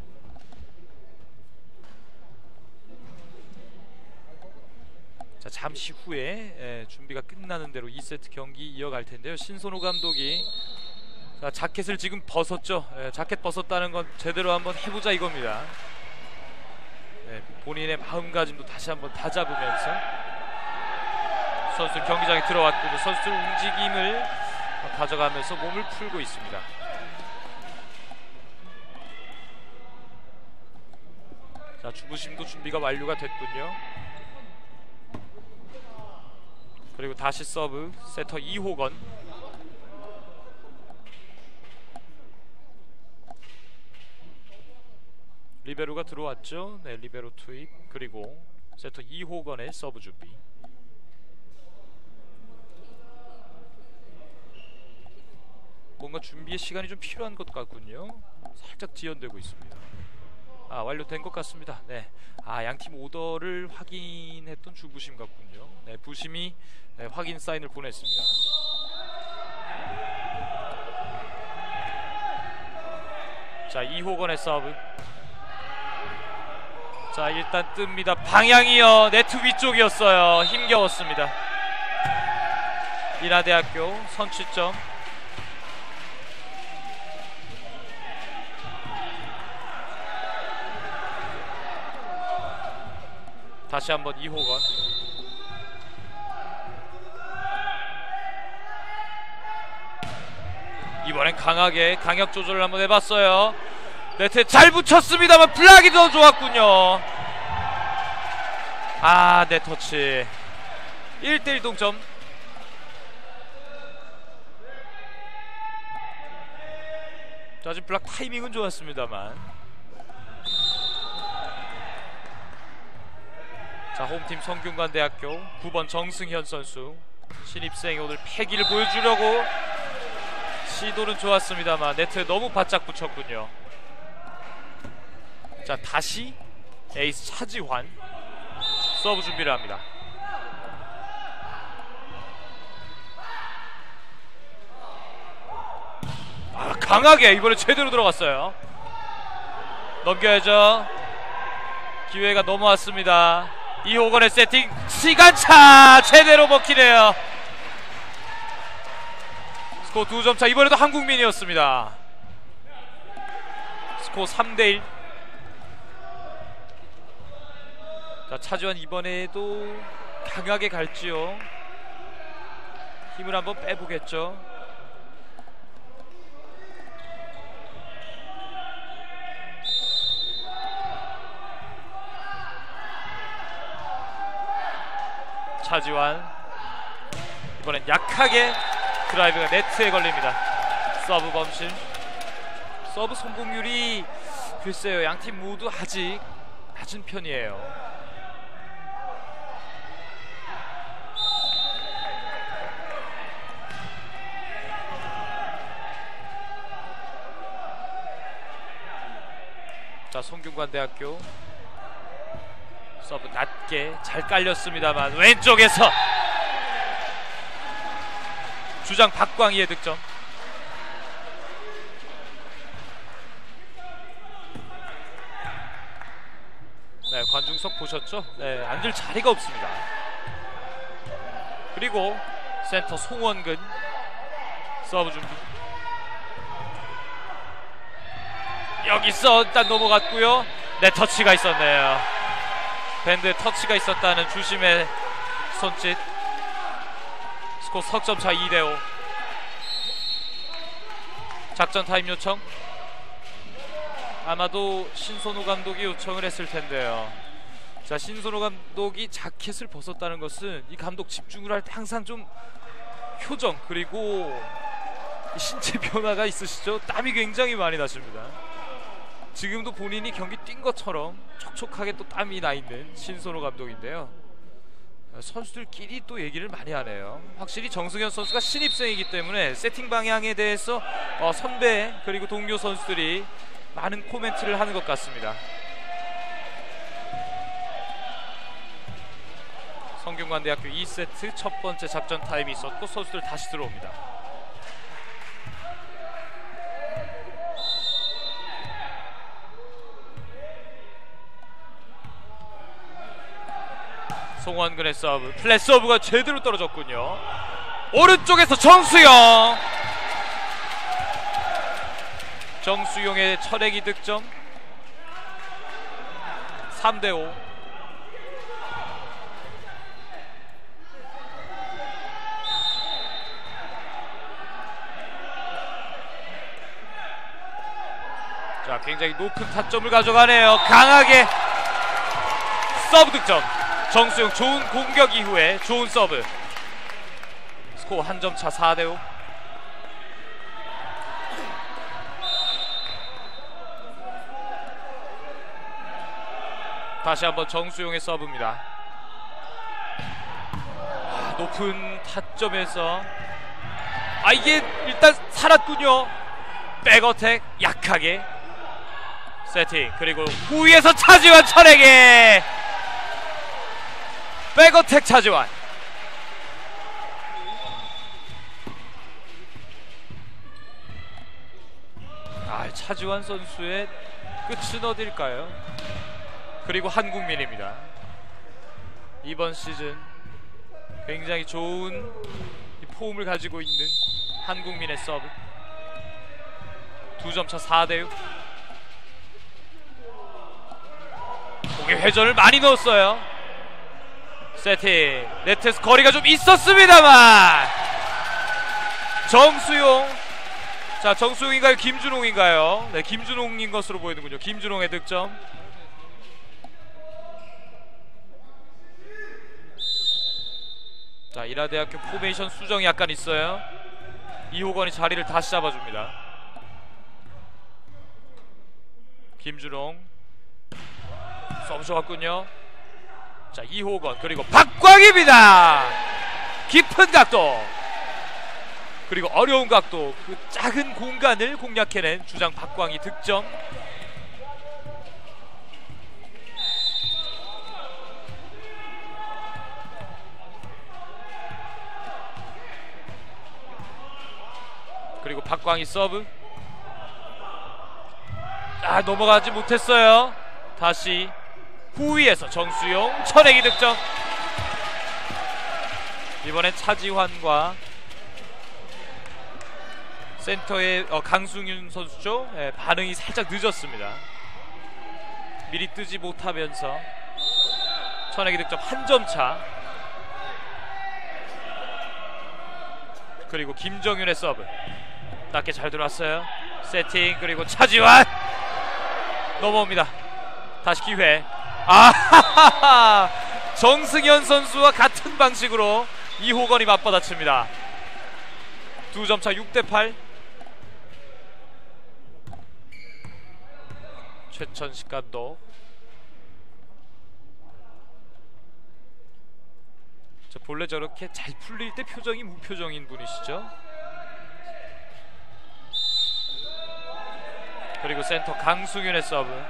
자, 잠시 후에 준비가 끝나는 대로 2세트 경기 이어갈 텐데요. 신선호 감독이 자, 자켓을 지금 벗었죠. 자켓 벗었다는 건 제대로 한번 해보자 이겁니다. 본인의 마음가짐도 다시 한번 다잡으면서 선수들 경기장에 들어왔고 선수들 움직임을 가져가면서 몸을 풀고 있습니다. 자, 주부심도 준비가 완료가 됐군요. 그리고 다시 서브 세터 이호건. 리베로가 들어왔죠. 네, 리베로 투입. 그리고 세터 이호건의 서브 준비. 뭔가 준비의 시간이 좀 필요한 것 같군요. 살짝 지연되고 있습니다. 완료된 것 같습니다. 네, 양팀 오더를 확인했던 주부심 같군요. 네, 부심이 확인 사인을 보냈습니다. 자, 이호건의 서브. 자, 일단 뜹니다. 방향이요, 네트 위쪽이었어요. 힘겨웠습니다. 인하대학교 선취점. 다시 한번 이호건. 이번엔 강하게 강약 조절을 한번 해봤어요. 네트에 잘 붙였습니다만 블락이 더 좋았군요. 네터치. 1대1 동점. 자, 지금 블락 타이밍은 좋았습니다만. 자, 홈팀 성균관대학교 9번 정승현 선수. 신입생이 오늘 패기를 보여주려고 시도는 좋았습니다만 네트에 너무 바짝 붙였군요. 자, 다시 에이스 차지환 서브 준비를 합니다. 강하게 이번에 제대로 들어갔어요. 넘겨야죠. 기회가 넘어왔습니다. 이호건의 세팅, 시간차 제대로 먹히네요. 스코어 2점 차. 이번에도 한국민이었습니다. 스코어 3대1. 자, 차지원 이번에도 강하게 갈지요. 힘을 한번 빼보겠죠. 차지완 이번엔 약하게 드라이브가 네트에 걸립니다. 서브 범실. 서브 성공률이 글쎄요, 양팀 모두 아직 낮은 편이에요. 자, 성균관대학교 서브 낮게 잘 깔렸습니다만 왼쪽에서 주장 박광희의 득점. 네, 관중석 보셨죠? 네, 앉을 자리가 없습니다. 그리고 센터 송원근 서브 준비. 여기서 일단 넘어갔고요. 네, 터치가 있었네요. 밴드에 터치가 있었다는 주심의 손짓. 스코어 석점차 2대5. 작전 타임 요청. 아마도 신선호 감독이 요청을 했을 텐데요. 자, 신선호 감독이 자켓을 벗었다는 것은 이 감독 집중을 할 때 항상 좀 표정 그리고 신체 변화가 있으시죠? 땀이 굉장히 많이 나십니다. 지금도 본인이 경기 뛴 것처럼 촉촉하게 또 땀이 나 있는 신선호 감독인데요. 선수들끼리 또 얘기를 많이 하네요. 확실히 정승현 선수가 신입생이기 때문에 세팅 방향에 대해서 선배 그리고 동료 선수들이 많은 코멘트를 하는 것 같습니다. 성균관대학교 2세트 첫 번째 작전 타임이 있었고 선수들 다시 들어옵니다. 송원근의 서브. 플랫 서브가 제대로 떨어졌군요. 오른쪽에서 정수용. 정수용의 철액이 득점. 3대5. 자, 굉장히 높은 타점을 가져가네요. 강하게 서브 득점. 정수용 좋은 공격 이후에 좋은 서브. 스코어 한 점 차 4대5. 다시 한번 정수용의 서브입니다. 높은 타점에서 이게 일단 살았군요. 백어택 약하게 세팅. 그리고 후위에서 차지완 철에게 백어택 차지완. 차지완 선수의 끝은 어딜까요? 그리고 한국민입니다. 이번 시즌 굉장히 좋은 폼을 가지고 있는 한국민의 서브. 2점 차 4대6. 공에 회전을 많이 넣었어요. 세팅. 네트에서 거리가 좀 있었습니다만 정수용. 자, 정수용인가요? 김준홍인가요? 네, 김준홍인 것으로 보이는군요. 김준홍의 득점. 자, 인하대학교 포메이션 수정이 약간 있어요. 이호건이 자리를 다시 잡아줍니다. 김준홍 서브 좋았군요. 자, 이호건 그리고 박광희입니다. 깊은 각도 그리고 어려운 각도, 그 작은 공간을 공략해낸 주장 박광희 득점. 그리고 박광희 서브. 넘어가지 못했어요. 다시 후위에서 정수용 철액이 득점. 이번엔 차지환과 센터의 강승윤 선수죠. 예, 반응이 살짝 늦었습니다. 미리 뜨지 못하면서 천하기 득점 한 점 차. 그리고 김정윤의 서브 낮게 잘 들어왔어요. 세팅 그리고 차지환 넘어옵니다. 다시 기회. 아 정승현 선수와 같은 방식으로 이호건이 맞받아칩니다. 2점 차 6대8. 최천식 감독. 저 본래 저렇게 잘 풀릴 때 표정이 무표정인 분이시죠. 그리고 센터 강승윤의 서브.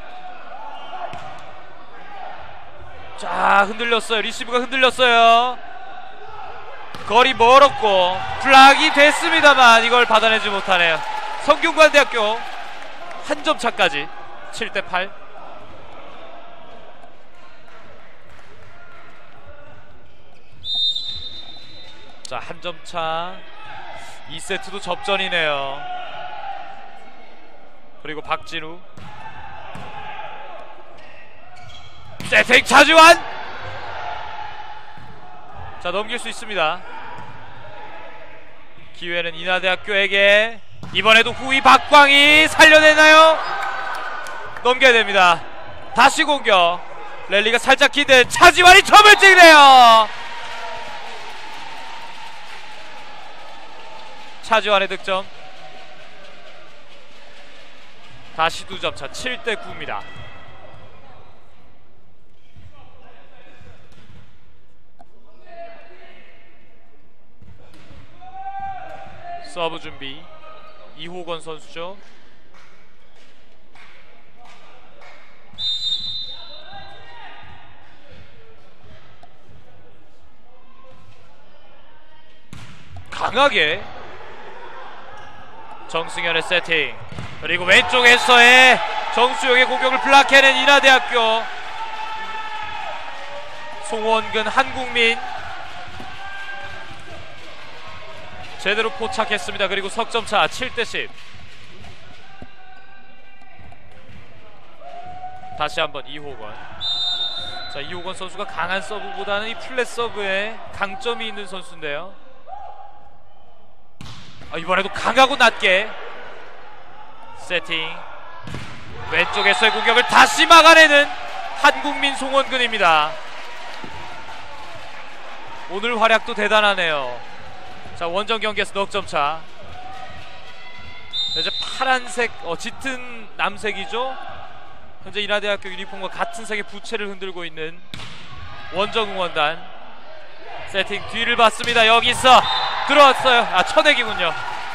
자 흔들렸어요. 리시브가 흔들렸어요. 거리 멀었고 플락이 됐습니다만 이걸 받아내지 못하네요. 성균관대학교 한 점 차까지 7대8. 자 한 점 차. 2세트도 접전이네요. 그리고 박진우 세팅 차지환. 자 넘길 수 있습니다. 기회는 인하대학교에게. 이번에도 후위 박광희 살려내나요? 넘겨야 됩니다. 다시 공격. 랠리가 살짝 기대. 차지환이 점을 찍네요. 차지환의 득점. 다시 2점 차 7대9입니다. 서브 준비. 이호건 선수죠. 강하게 정승현의 세팅. 그리고 왼쪽에서의 정수영의 공격을 블락해낸 인하대학교. 송원근 한국민 제대로 포착했습니다. 그리고 석점차 7대10. 다시 한번 이호건. 자 이호건 선수가 강한 서브보다는 이 플랫 서브에 강점이 있는 선수인데요. 이번에도 강하고 낮게 세팅. 왼쪽에서의 공격을 다시 막아내는 한국민 송원근입니다. 오늘 활약도 대단하네요. 자 원정 경기에서 넉점차. 이제 파란색 짙은 남색이죠. 현재 인하대학교 유니폼과 같은 색의 부채를 흔들고 있는 원정 응원단. 세팅 뒤를 봤습니다. 여기서 들어왔어요. 천액이군요.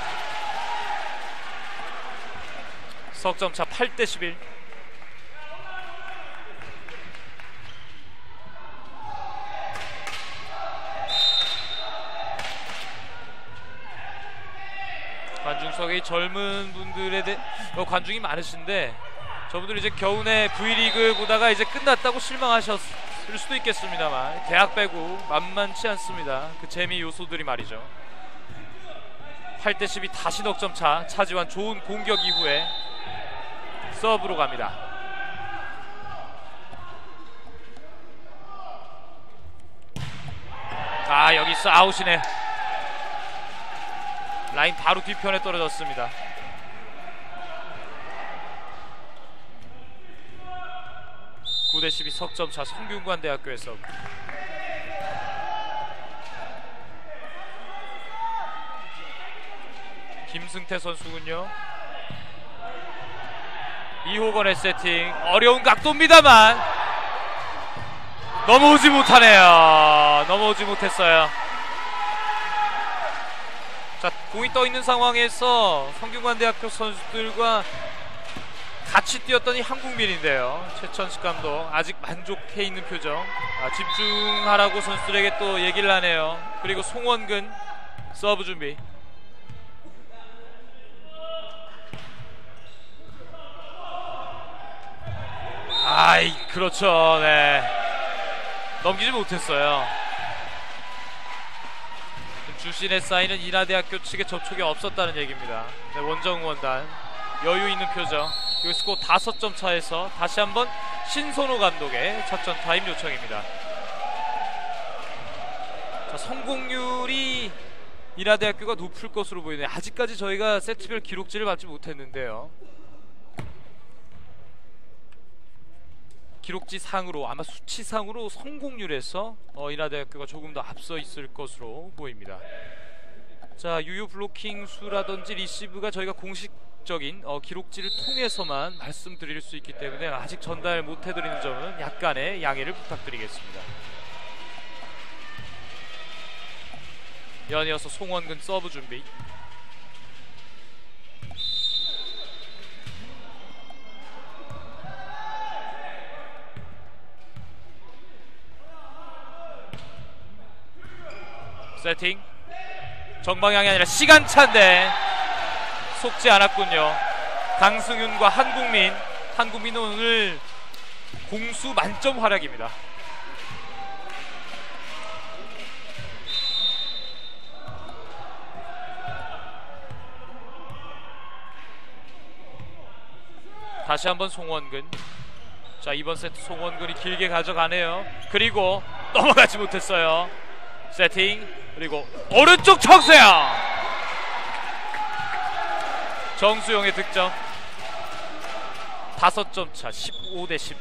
석점차 8대11. 관중석의 젊은 분들에 관중이 많으신데 저분들 이제 겨우내 V리그 보다가 이제 끝났다고 실망하셨을 수도 있겠습니다만 대학 빼고 만만치 않습니다. 그 재미 요소들이 말이죠. 8대12 다시 넉점차. 차지환 좋은 공격 이후에 서브로 갑니다. 여기서 아웃이네. 라인 바로 뒤편에 떨어졌습니다. (9대12) 석점차 성균관대학교에서. 김승태 선수군요. 이호건의 세팅. 어려운 각도입니다만 넘어오지 못하네요. 넘어오지 못했어요. 자 공이 떠있는 상황에서 성균관대학교 선수들과 같이 뛰었던 이 한국민인데요. 최천식 감독 아직 만족해 있는 표정. 집중하라고 선수들에게 또 얘기를 하네요. 그리고 송원근 서브 준비. 그렇죠. 네. 넘기지 못했어요. 주신의 사인은 인하대학교 측에 접촉이 없었다는 얘기입니다. 네, 원정원단 여유 있는 표정. 그리고 스코어 5점 차에서 다시 한번 신선호 감독의 작전 타임 요청입니다. 자, 성공률이 인하대학교가 높을 것으로 보이네요. 아직까지 저희가 세트별 기록지를 받지 못했는데요. 기록지 상으로 아마 수치상으로 성공률에서 인하대학교가 조금 더 앞서 있을 것으로 보입니다. 자, 유효 블로킹 수라든지 리시브가 저희가 공식적인 기록지를 통해서만 말씀드릴 수 있기 때문에 아직 전달 못해드리는 점은 약간의 양해를 부탁드리겠습니다. 연이어서 송원근 서브 준비. 세팅. 정방향이 아니라 시간차인데 속지 않았군요. 강승윤과 한국민. 한국민은 오늘 공수 만점 활약입니다. 다시 한번 송원근. 자, 이번 세트 송원근이 길게 가져가네요. 그리고 넘어가지 못했어요. 세팅. 그리고 오른쪽 정수영. 정수영의 득점. 5점 차 15대 10.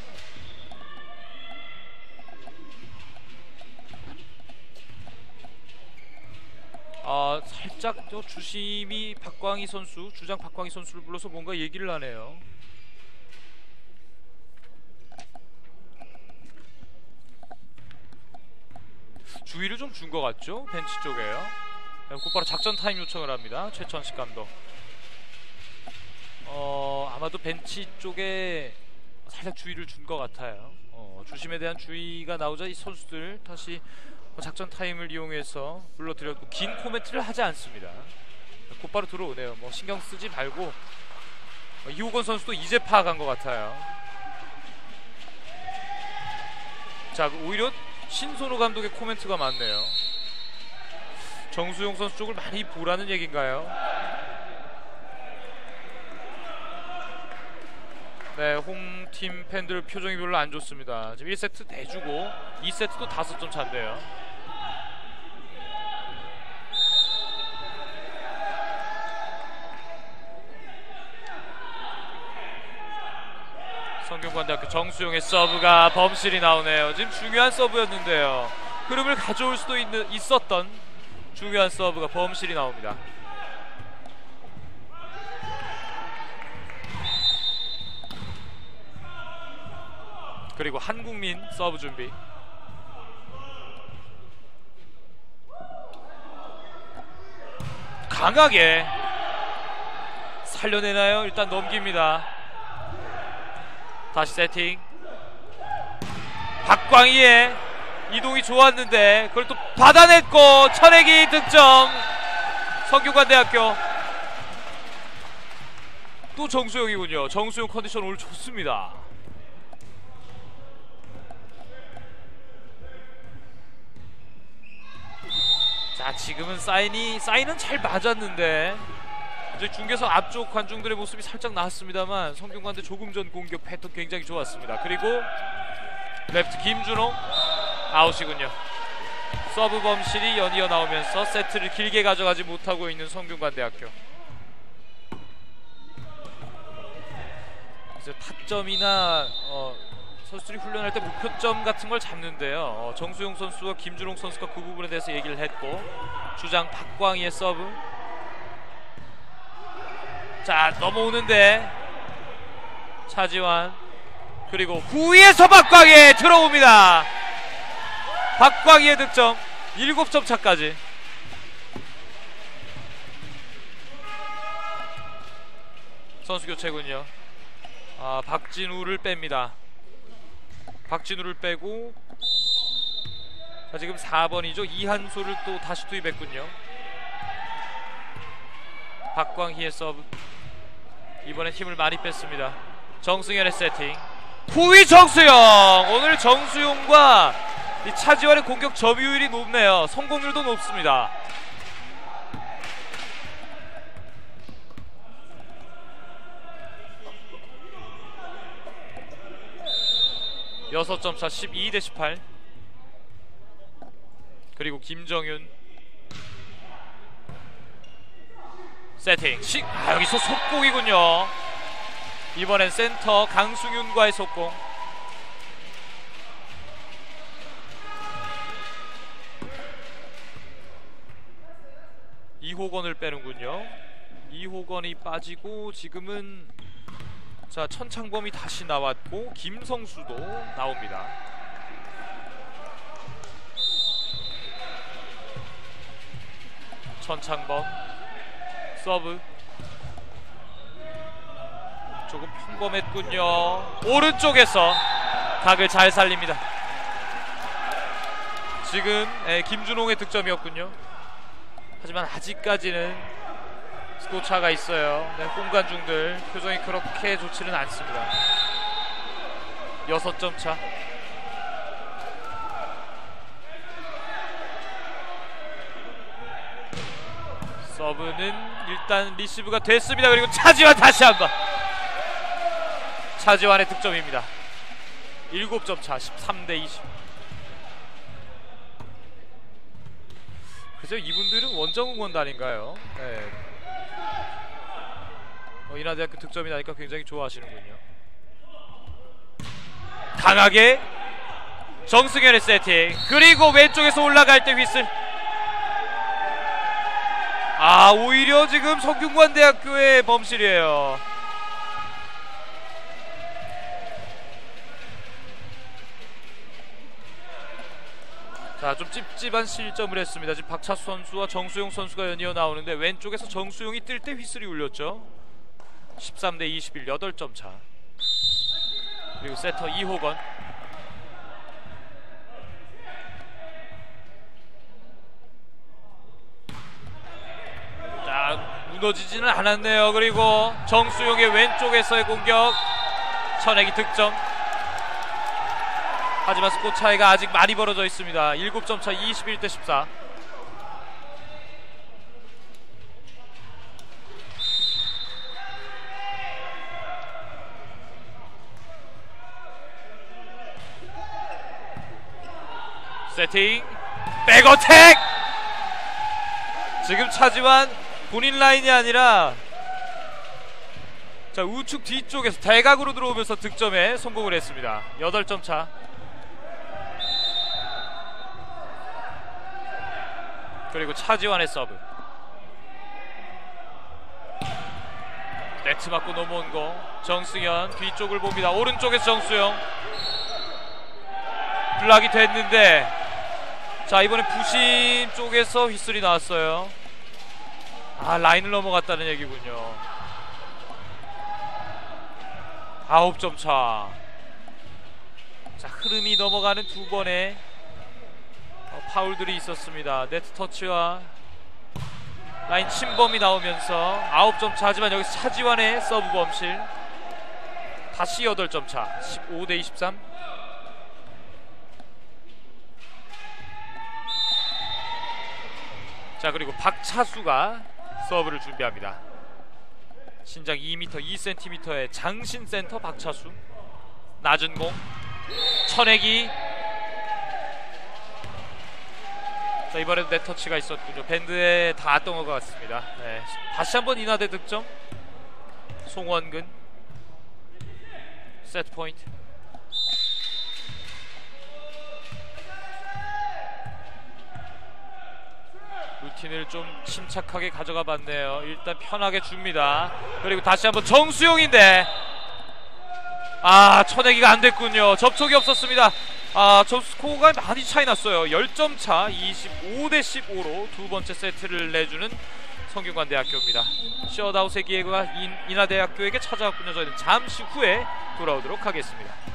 살짝 저 주심이 박광희 선수, 주장 박광희 선수를 불러서 뭔가 얘기를 하네요. 주의를 좀 준 것 같죠? 벤치 쪽에요. 곧바로 작전 타임 요청을 합니다. 최천식 감독. 아마도 벤치 쪽에 살짝 주의를 준 것 같아요. 주심에 대한 주의가 나오자 이 선수들 다시 작전 타임을 이용해서 불러들였고 긴 코멘트를 하지 않습니다. 곧바로 들어오네요. 뭐 신경 쓰지 말고. 이호건 선수도 이제 파악한 것 같아요. 자, 오히려 신선호 감독의 코멘트가 많네요. 정수용 선수 쪽을 많이 보라는 얘기인가요? 네, 홈팀 팬들 표정이 별로 안 좋습니다. 지금 1세트 내주고 2세트도 5점 차인데요. 성균관대학교 정수용의 서브가 범실이 나오네요. 지금 중요한 서브였는데요. 흐름을 가져올 수도 있었던 중요한 서브가 범실이 나옵니다. 그리고 한국민 서브 준비. 강하게 살려내나요? 일단 넘깁니다. 다시 세팅. 박광희의 이동이 좋았는데 그걸 또 받아냈고 천혜기 득점. 성균관대학교. 또 정수영이군요. 정수영 컨디션 오늘 좋습니다. 자, 지금은 사인은 잘 맞았는데 이제 중계석 앞쪽 관중들의 모습이 살짝 나왔습니다만 성균관대 조금 전 공격 패턴 굉장히 좋았습니다. 그리고 레프트 김준호 아웃이군요. 서브 범실이 연이어 나오면서 세트를 길게 가져가지 못하고 있는 성균관대학교. 이제 타점이나 선수들이 훈련할 때 목표점 같은 걸 잡는데요. 정수용 선수와 김준홍 선수가 그 부분에 대해서 얘기를 했고, 주장 박광희의 서브. 자, 넘어오는데 차지환, 그리고 후위에서 박광희 들어옵니다. 박광희의 득점. 7점 차까지. 선수 교체군요. 박진우를 뺍니다. 박진우를 빼고, 자, 지금 4번이죠. 이한소를 또 다시 투입했군요. 박광희의 서브. 이번엔 힘을 많이 뺐습니다. 정승현의 세팅. 후위 정수용. 오늘 정수용과 이 차지원의 공격 점유율이 높네요. 성공률도 높습니다. 여섯 점 차 12대 18. 그리고 김정윤 세팅. 여기서 속공이군요. 이번엔 센터 강승윤과의 속공. 이호건을 빼는군요. 이호건이 빠지고 지금은 자 천창범이 다시 나왔고 김성수도 나옵니다. 천창범 서브 조금 평범했군요. 오른쪽에서 각을 잘 살립니다. 지금 김준홍의 득점이었군요. 하지만 아직까지는 스코차가 있어요. 네, 홈관중들 표정이 그렇게 좋지는 않습니다. 6점 차. 서브는 일단 리시브가 됐습니다. 그리고 차지완 다시 한번. 차지완의 득점입니다. 7점 차 13대 20. 그죠? 이분들은 원정은 원단인가요? 네. 인하대학교 득점이 나니까 굉장히 좋아하시는군요. 강하게 정승현의 세팅. 그리고 왼쪽에서 올라갈 때 휘슬. 오히려 지금 성균관대학교의 범실이에요. 자, 좀 찝찝한 실점을 했습니다. 지금 박차수 선수와 정수용 선수가 연이어 나오는데 왼쪽에서 정수용이 뜰 때 휘슬이 울렸죠. 13대 21, 8점 차. 그리고 세터 이호건. 자, 무너지지는 않았네요. 그리고 정수용의 왼쪽에서의 공격. 천액이 득점. 하지만 스코어 차이가 아직 많이 벌어져 있습니다. 7점 차 21대 14. 세팅 백어택. 지금 차지만 본인 라인이 아니라 자 우측 뒤쪽에서 대각으로 들어오면서 득점에 성공을 했습니다. 8점 차. 그리고 차지완의 서브. 네트 맞고 넘어온 거. 정승현 뒤쪽을 봅니다. 오른쪽에서 정수영. 블락이 됐는데 자 이번에 부심 쪽에서 휘슬이 나왔어요. 라인을 넘어갔다는 얘기군요. 9점 차. 자 흐름이 넘어가는 두 번의 파울들이 있었습니다. 네트 터치와 라인 침범이 나오면서 9점 차. 하지만 여기서 차지완의 서브 범실. 다시 8점 차 15대 23. 자 그리고 박차수가 서브를 준비합니다. 신장 2m 2cm의 장신 센터 박차수. 낮은 공 천액이. 자 이번에도 네터치가 있었군요. 밴드에 닿았던 것 같습니다. 네. 다시 한번 인하대 득점. 송원근 세트 포인트. 루틴을 좀 침착하게 가져가 봤네요. 일단 편하게 줍니다. 그리고 다시 한번 정수용인데 천혜기가 안 됐군요. 접촉이 없었습니다. 점수 스코어가 많이 차이 났어요. 10점 차 25대 15로 두 번째 세트를 내주는 성균관대학교입니다. 셧아웃의 기회가 인하대학교에게 찾아왔군요. 저희는 잠시 후에 돌아오도록 하겠습니다.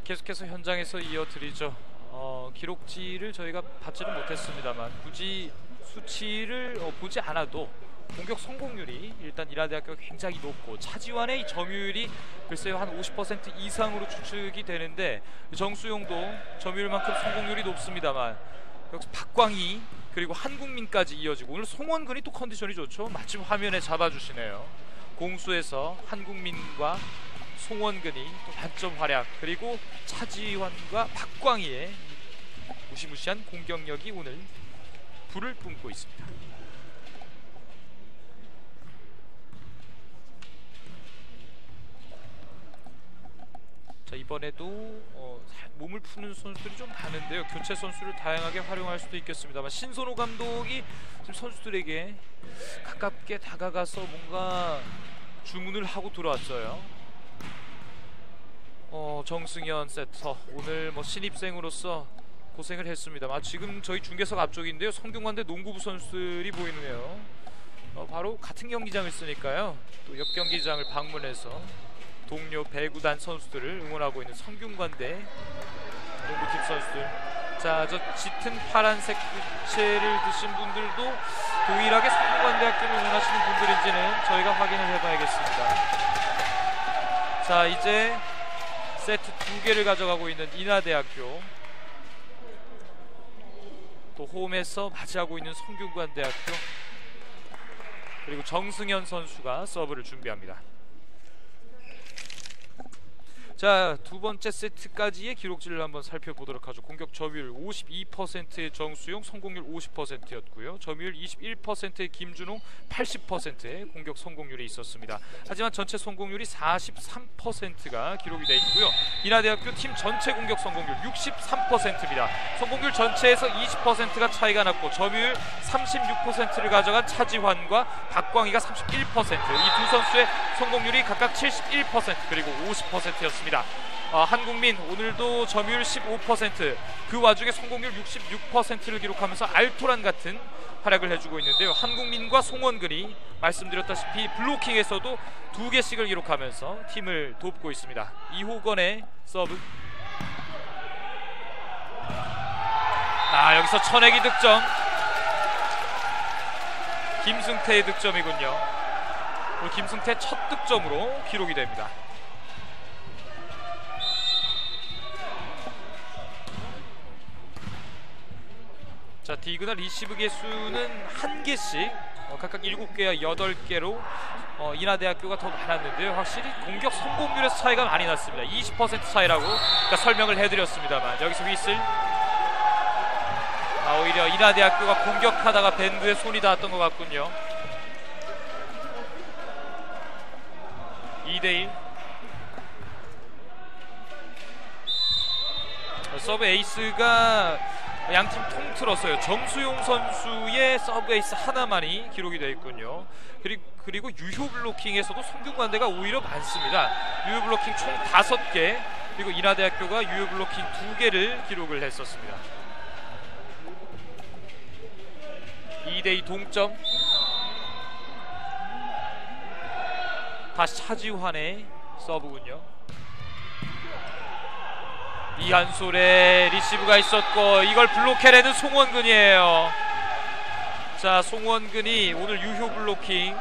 계속해서 현장에서 이어드리죠. 기록지를 저희가 받지는 못했습니다만 굳이 수치를 보지 않아도 공격 성공률이 일단 인하대학교가 굉장히 높고 차지환의 이 점유율이 글쎄요 한 50% 이상으로 추측이 되는데 정수용도 점유율만큼 성공률이 높습니다만 역시 박광희 그리고 한국민까지 이어지고 오늘 송원근이 또 컨디션이 좋죠. 마침 화면에 잡아주시네요. 공수에서 한국민과 송원근이 또 반점 활약 그리고 차지환과 박광희의 무시무시한 공격력이 오늘 불을 뿜고 있습니다. 자, 이번에도 몸을 푸는 선수들이 좀 많은데요. 교체 선수를 다양하게 활용할 수도 있겠습니다만 신선호 감독이 지금 선수들에게 가깝게 다가가서 뭔가 주문을 하고 들어왔어요. 정승현 세터 오늘 신입생으로서 고생을 했습니다. 지금 저희 중계석 앞쪽인데요. 성균관대 농구부 선수들이 보이네요. 바로 같은 경기장을 쓰니까요. 또 옆 경기장을 방문해서 동료 배구단 선수들을 응원하고 있는 성균관대 농구팀 선수들. 자, 저 짙은 파란색 부채를 드신 분들도 동일하게 성균관대학교를 응원하시는 분들인지는 저희가 확인을 해봐야겠습니다. 자, 이제 세트 2개를 가져가고 있는 인하대학교, 또 홈에서 맞이하고 있는 성균관대학교, 그리고 정승현 선수가 서브를 준비합니다. 자, 두 번째 세트까지의 기록지를 한번 살펴보도록 하죠. 공격 점유율 52%의 정수용, 성공률 50%였고요. 점유율 21%의 김준홍, 80%의 공격 성공률이 있었습니다. 하지만 전체 성공률이 43%가 기록이 되어 있고요. 인하대학교 팀 전체 공격 성공률 63%입니다. 성공률 전체에서 20%가 차이가 났고 점유율 36%를 가져간 차지환과 박광희가 31%, 이 두 선수의 성공률이 각각 71% 그리고 50%였습니다. 한국민 오늘도 점유율 15%, 그 와중에 성공률 66%를 기록하면서 알토란 같은 활약을 해주고 있는데요. 한국민과 송원근이 말씀드렸다시피 블로킹에서도 2개씩을 기록하면서 팀을 돕고 있습니다. 이호건의 서브. 여기서 천액이 득점. 김승태의 득점이군요. 오늘 김승태 첫 득점으로 기록이 됩니다. 자, 디그나 리시브 개수는 1개씩 각각 7개와 8개로 인하대학교가 더 많았는데요. 확실히 공격 성공률에서 차이가 많이 났습니다. 20% 차이라고 설명을 해드렸습니다만 여기서 휘슬. 오히려 인하대학교가 공격하다가 밴드에 손이 닿았던 것 같군요. 2대1. 서브 에이스가 양팀 통틀었어요. 정수용 선수의 서브 에이스 하나만이 기록이 되어 있군요. 그리고 유효 블로킹에서도 성균관대가 오히려 많습니다. 유효 블로킹 총 5개, 그리고 인하대학교가 유효 블로킹 2개를 기록을 했었습니다. 2대2 동점. 다시 차지환의 서브군요. 이한솔의 리시브가 있었고 이걸 블록해내는 송원근이에요. 자, 송원근이 오늘 유효 블로킹,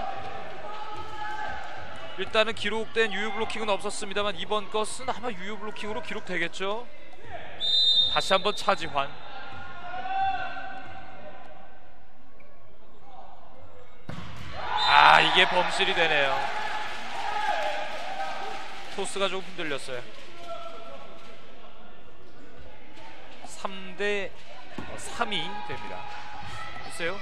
일단은 기록된 유효 블로킹은 없었습니다만 이번 것은 아마 유효 블로킹으로 기록되겠죠. 다시 한번 차지환. 이게 범실이 되네요. 토스가 조금 흔들렸어요. 3대 3이 됩니다. 글쎄요,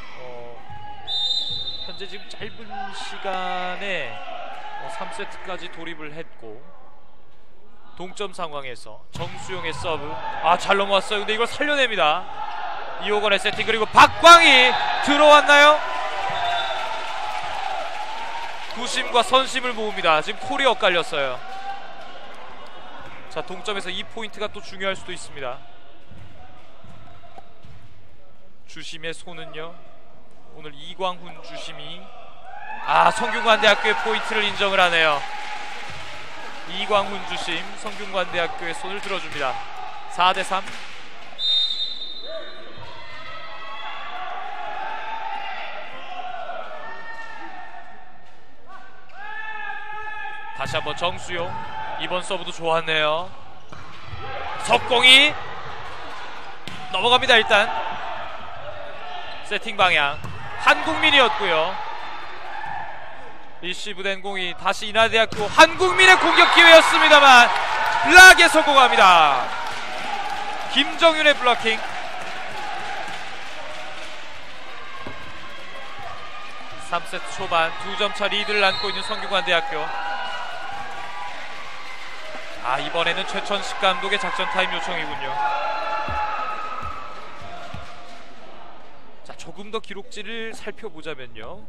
현재 지금 짧은 시간에 3세트까지 돌입을 했고 동점 상황에서 정수용의 서브, 잘 넘어왔어요. 근데 이걸 살려냅니다. 이호건의 세팅, 그리고 박광희 들어왔나요? 구심과 선심을 모읍니다. 지금 콜이 엇갈렸어요. 자, 동점에서 이 포인트가 또 중요할 수도 있습니다. 주심의 손은요, 오늘 이광훈 주심이 성균관대학교의 포인트를 인정을 하네요. 이광훈 주심 성균관대학교의 손을 들어줍니다. 4대3. 다시 한번 정수용. 이번 서브도 좋았네요. 석공이 넘어갑니다. 일단 세팅 방향 한국민이었고요. 리시브된 공이 다시 인하대학교 한국민의 공격 기회였습니다만 블락에 성공합니다. 김정윤의 블락킹. 3세트 초반 2점차 리드를 안고 있는 성균관대학교. 이번에는 최천식 감독의 작전 타임 요청이군요. 자, 조금 더 기록지를 살펴보자면요.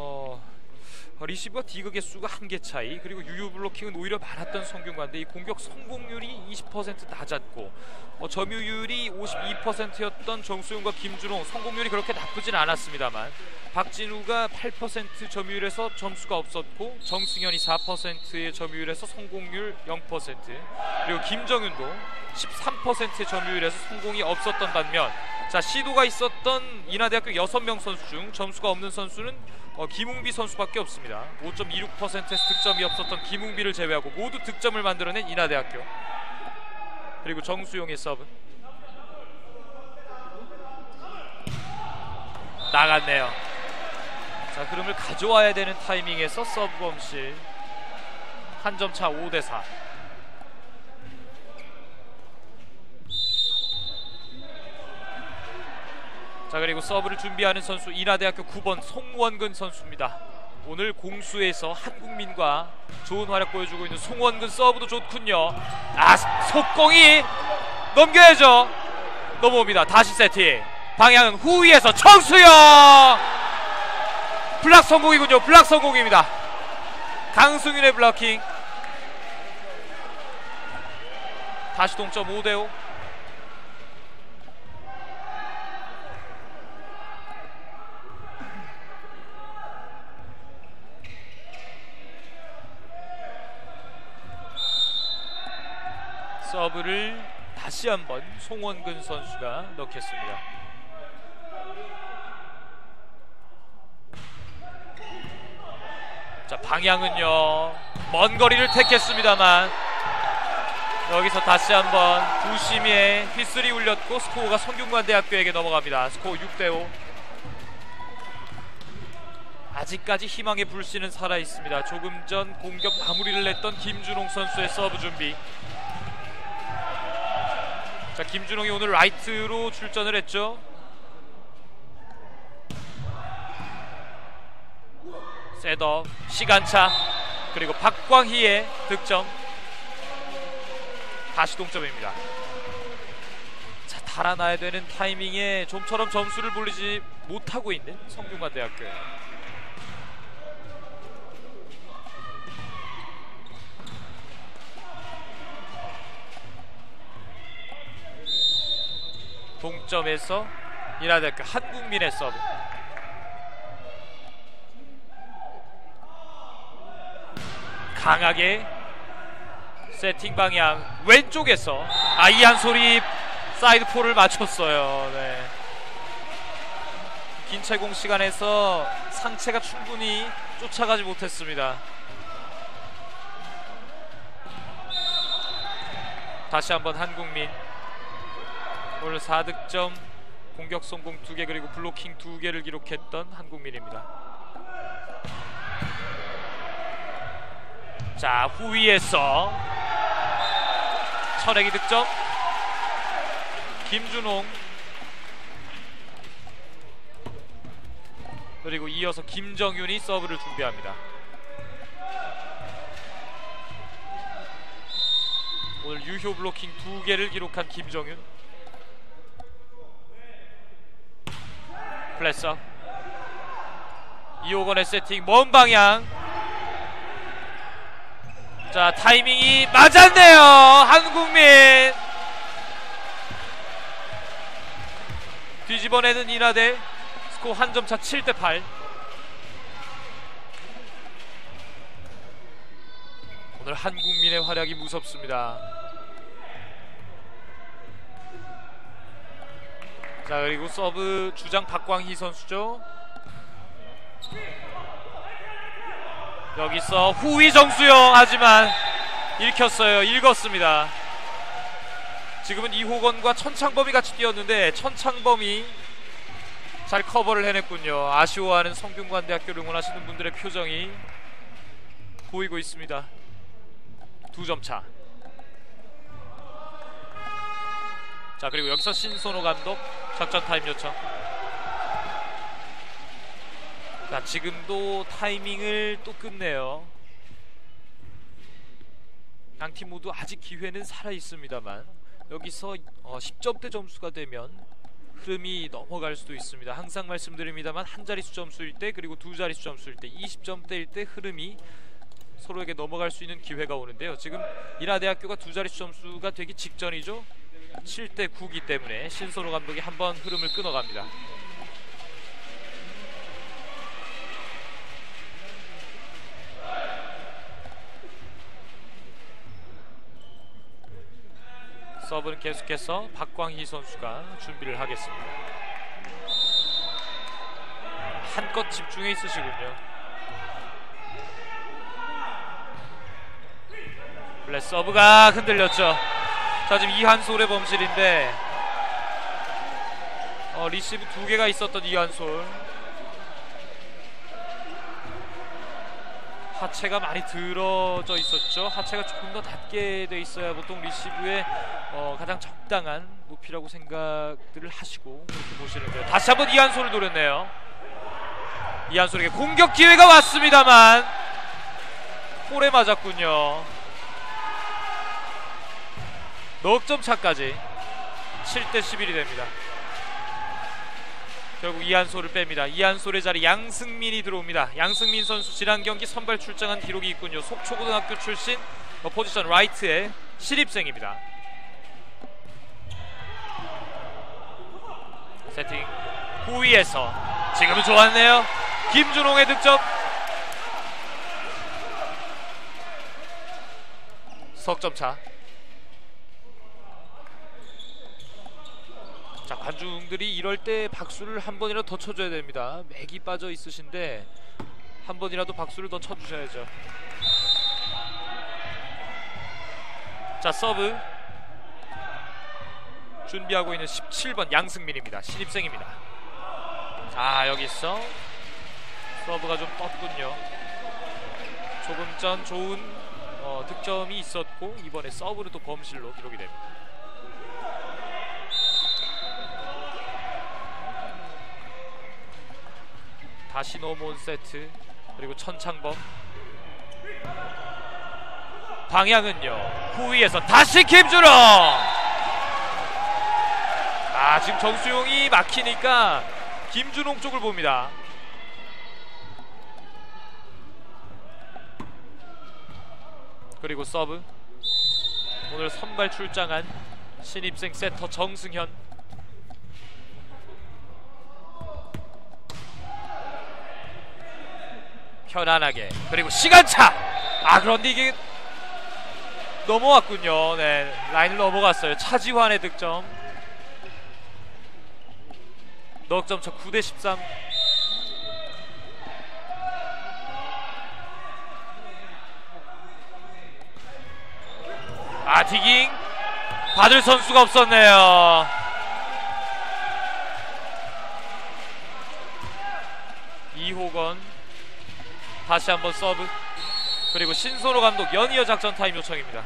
리시브와 디그 개수가 1개 차이, 그리고 유효 블로킹은 오히려 많았던 성균관대 이 공격 성공률이 20% 낮았고 점유율이 52%였던 정수용과 김준홍 성공률이 그렇게 나쁘진 않았습니다만 박진우가 8% 점유율에서 점수가 없었고 정승현이 4%의 점유율에서 성공률 0%, 그리고 김정윤도 13%의 점유율에서 성공이 없었던 반면, 자, 시도가 있었던 인하대학교 6명 선수 중 점수가 없는 선수는 김웅비 선수밖에 없습니다. 5.26%에서 득점이 없었던 김웅비를 제외하고 모두 득점을 만들어낸 인하대학교. 그리고 정수용의 서브 나갔네요. 자, 흐름을 가져와야 되는 타이밍에서 서브 범실. 한 점 차 5대4. 자, 그리고 서브를 준비하는 선수 인하대학교 9번 송원근 선수입니다. 오늘 공수에서 한국민과 좋은 활약 보여주고 있는 송원근 서브도 좋군요. 속공이 넘겨야죠. 넘어옵니다. 다시 세팅. 방향은 후위에서 정수영! 블락 성공이군요. 블락 성공입니다. 강승윤의 블락킹. 다시 동점 5대5. 서브를 다시 한번 송원근 선수가 넣겠습니다. 자, 방향은요 먼 거리를 택했습니다만 여기서 다시 한번 부심의 휘슬이 울렸고 스코어가 성균관대학교에게 넘어갑니다. 스코어 6대5. 아직까지 희망의 불씨는 살아있습니다. 조금 전 공격 마무리를 냈던 김준홍 선수의 서브 준비. 자, 김준홍이 오늘 라이트로 출전을 했죠. 셋업, 시간차, 그리고 박광희의 득점. 다시 동점입니다. 자, 달아나야 되는 타이밍에 좀처럼 점수를 몰리지 못하고 있는 성균관대학교예요. 동점에서 인하대학교 한국민의 서브. 강하게 세팅 방향 왼쪽에서 이한솔이 사이드 포를 맞췄어요. 네. 긴 채공 시간에서 상체가 충분히 쫓아가지 못했습니다. 다시 한번 한국민. 오늘 4득점, 공격 성공 2개, 그리고 블로킹 2개를 기록했던 한국민입니다. 자, 후위에서 천액이 득점. 김준홍, 그리고 이어서 김정윤이 서브를 준비합니다. 오늘 유효 블로킹 2개를 기록한 김정윤. 플랫서 이호건의 세팅 먼 방향. 자, 타이밍이 맞았네요. 한국민 뒤집어내는 인하대. 스코어 한 점 차 7대8. 오늘 한국민의 활약이 무섭습니다. 자, 그리고 서브 주장 박광희 선수죠. 여기서 후위 정수영, 하지만 읽었습니다. 지금은 이호건과 천창범이 같이 뛰었는데 천창범이 잘 커버를 해냈군요. 아쉬워하는 성균관대학교를 응원하시는 분들의 표정이 보이고 있습니다. 2점 차. 자, 그리고 여기서 신선호 감독 작전 타임 요청. 자, 지금도 타이밍을 또 끝내요. 양팀 모두 아직 기회는 살아있습니다만 여기서 10점대 점수가 되면 흐름이 넘어갈 수도 있습니다. 항상 말씀드립니다만 한 자릿수 점수일 때, 그리고 두 자릿수 점수일 때, 20점대일 때 흐름이 서로에게 넘어갈 수 있는 기회가 오는데요. 지금 인하대학교가 두 자릿수 점수가 되기 직전이죠. 7대 9기 때문에 신선호 감독이 한번 흐름을 끊어갑니다. 서브는 계속해서 박광희 선수가 준비를 하겠습니다. 한껏 집중해 있으시군요. 블랙 서브가 흔들렸죠. 자, 지금 이한솔의 범실인데 리시브 2개가 있었던 이한솔. 하체가 많이 들어져 있었죠. 하체가 조금 더 닿게 돼 있어야 보통 리시브의 가장 적당한 높이라고 생각들을 하시고 그렇게 보시는데요. 다시 한번 이한솔을 노렸네요. 이한솔에게 공격 기회가 왔습니다만 볼에 맞았군요. 넉점 차까지 7대 11이 됩니다. 결국 이한솔을 뺍니다. 이한솔의 자리 양승민이 들어옵니다. 양승민 선수 지난 경기 선발 출장한 기록이 있군요. 속초고등학교 출신, 포지션 라이트의 신입생입니다. 세팅 후위에서 지금은 좋았네요. 김준홍의 득점. 석점차. 자, 관중들이 이럴 때 박수를 한 번이라도 더 쳐줘야 됩니다. 맥이 빠져 있으신데 한 번이라도 박수를 더 쳐주셔야죠. 자, 서브 준비하고 있는 17번 양승민입니다. 신입생입니다. 자, 여기서 서브가 좀 떴군요. 조금 전 좋은 득점이 있었고 이번에 서브는 또 범실로 기록이 됩니다. 다시 넘어온 세트. 그리고 천창범. 방향은요, 후위에서 다시 김준호. 지금 정수용이 막히니까 김준홍 쪽을 봅니다. 그리고 서브. 오늘 선발 출장한 신입생 세터 정승현. 편안하게. 그리고 시간차. 그런데 이게 넘어왔군요. 네, 라인을 넘어갔어요. 차지환의 득점. 넉점차 9대 13. 디깅 받을 선수가 없었네요. 이호건 다시 한번 서브. 그리고 신선호 감독 연이어 작전 타임 요청입니다.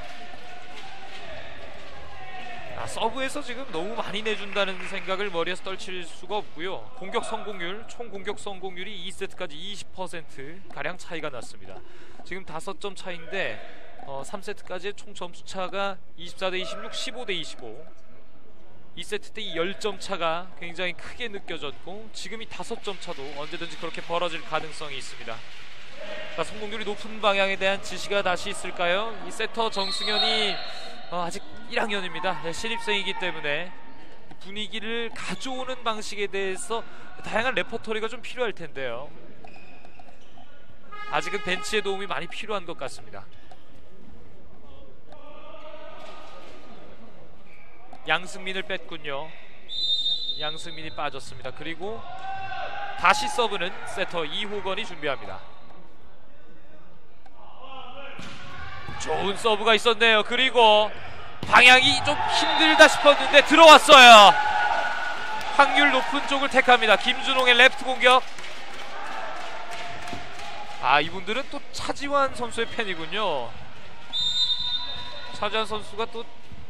서브에서 지금 너무 많이 내준다는 생각을 머리에서 떨칠 수가 없고요. 공격 성공률, 총 공격 성공률이 2세트까지 20% 가량 차이가 났습니다. 지금 5점 차인데 3세트까지의 총 점수 차가 24대 26, 15대 25. 2세트 때 이 10점 차가 굉장히 크게 느껴졌고 지금 이 5점 차도 언제든지 그렇게 벌어질 가능성이 있습니다. 성공률이 높은 방향에 대한 지시가 다시 있을까요? 이 세터 정승현이 아직 1학년입니다. 신입생이기 때문에 분위기를 가져오는 방식에 대해서 다양한 레퍼토리가 좀 필요할 텐데요. 아직은 벤치의 도움이 많이 필요한 것 같습니다. 양승민을 뺐군요. 양승민이 빠졌습니다. 그리고 다시 서브는 세터 이호건이 준비합니다. 좋은 서브가 있었네요. 그리고 방향이 좀 힘들다 싶었는데 들어왔어요. 확률 높은 쪽을 택합니다. 김준홍의 레프트 공격. 아, 이분들은 또 차지환 선수의 팬이군요. 차지환 선수가 또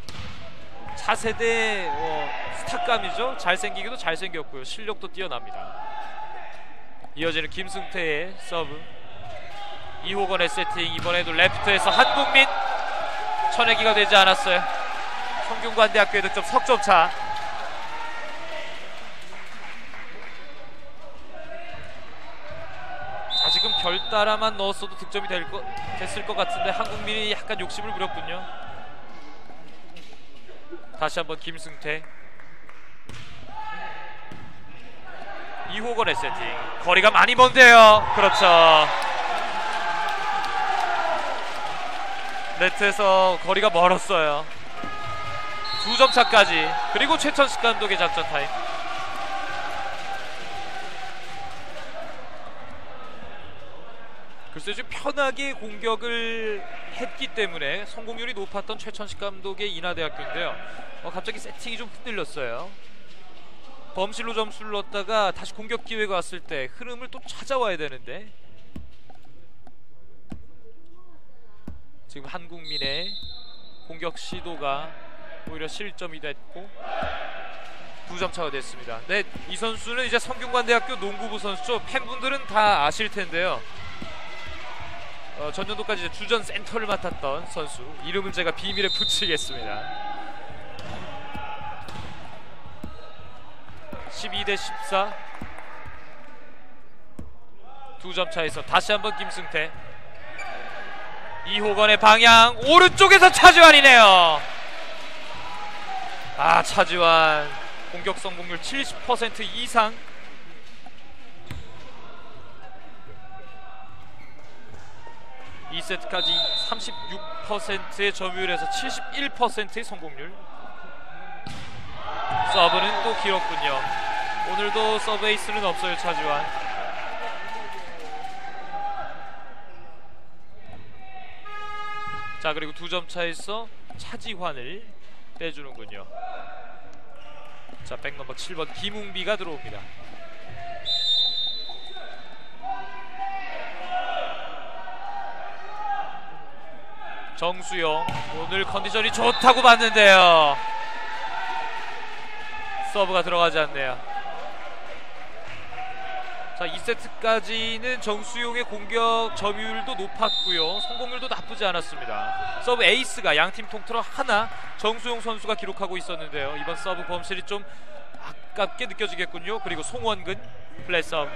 차세대 스타감이죠. 잘생기기도 잘생겼고요. 실력도 뛰어납니다. 이어지는 김승태의 서브. 이호건의 세팅. 이번에도 레프트에서 한국민. 쳐내기가 되지 않았어요. 성균관대학교의 득점 석점차. 자, 지금 별따라만 넣었어도 득점이 됐을 것 같은데 한국민이 약간 욕심을 부렸군요. 다시 한번 김승태. 이호건의 세팅. 거리가 많이 먼데요. 그렇죠. 네트에서 거리가 멀었어요. 2점 차까지. 그리고 최천식 감독의 작전 타임. 글쎄 좀 편하게 공격을 했기 때문에 성공률이 높았던 최천식 감독의 인하대학교인데요. 갑자기 세팅이 좀 흔들렸어요. 범실로 점수를 넣었다가 다시 공격 기회가 왔을 때 흐름을 또 찾아와야 되는데 지금 한국민의 공격 시도가 오히려 실점이 됐고 2점 차가 됐습니다. 네, 이 선수는 이제 성균관대학교 농구부 선수죠. 팬분들은 다 아실 텐데요. 전년도까지 이제 주전 센터를 맡았던 선수. 이름을 제가 비밀에 붙이겠습니다. 12대 14. 2점 차에서 다시 한번 김승태. 이호건의 방향 오른쪽에서 차지환이네요. 아, 차지환 공격 성공률 70% 이상. 이 세트까지 36%의 점유율에서 71%의 성공률. 서브는 또 길었군요. 오늘도 서브 에이스는 없어요, 차지환. 자, 그리고 2점 차에서 차지환을 빼주는군요. 자, 백넘버 7번 김웅비가 들어옵니다. 정수영 오늘 컨디션이 좋다고 봤는데요. 서브가 들어가지 않네요. 자, 2세트까지는 정수용의 공격 점유율도 높았고요. 성공률도 나쁘지 않았습니다. 서브 에이스가 양팀 통틀어 하나 정수용 선수가 기록하고 있었는데요. 이번 서브 범실이 좀 아깝게 느껴지겠군요. 그리고 송원근 플랫 서브.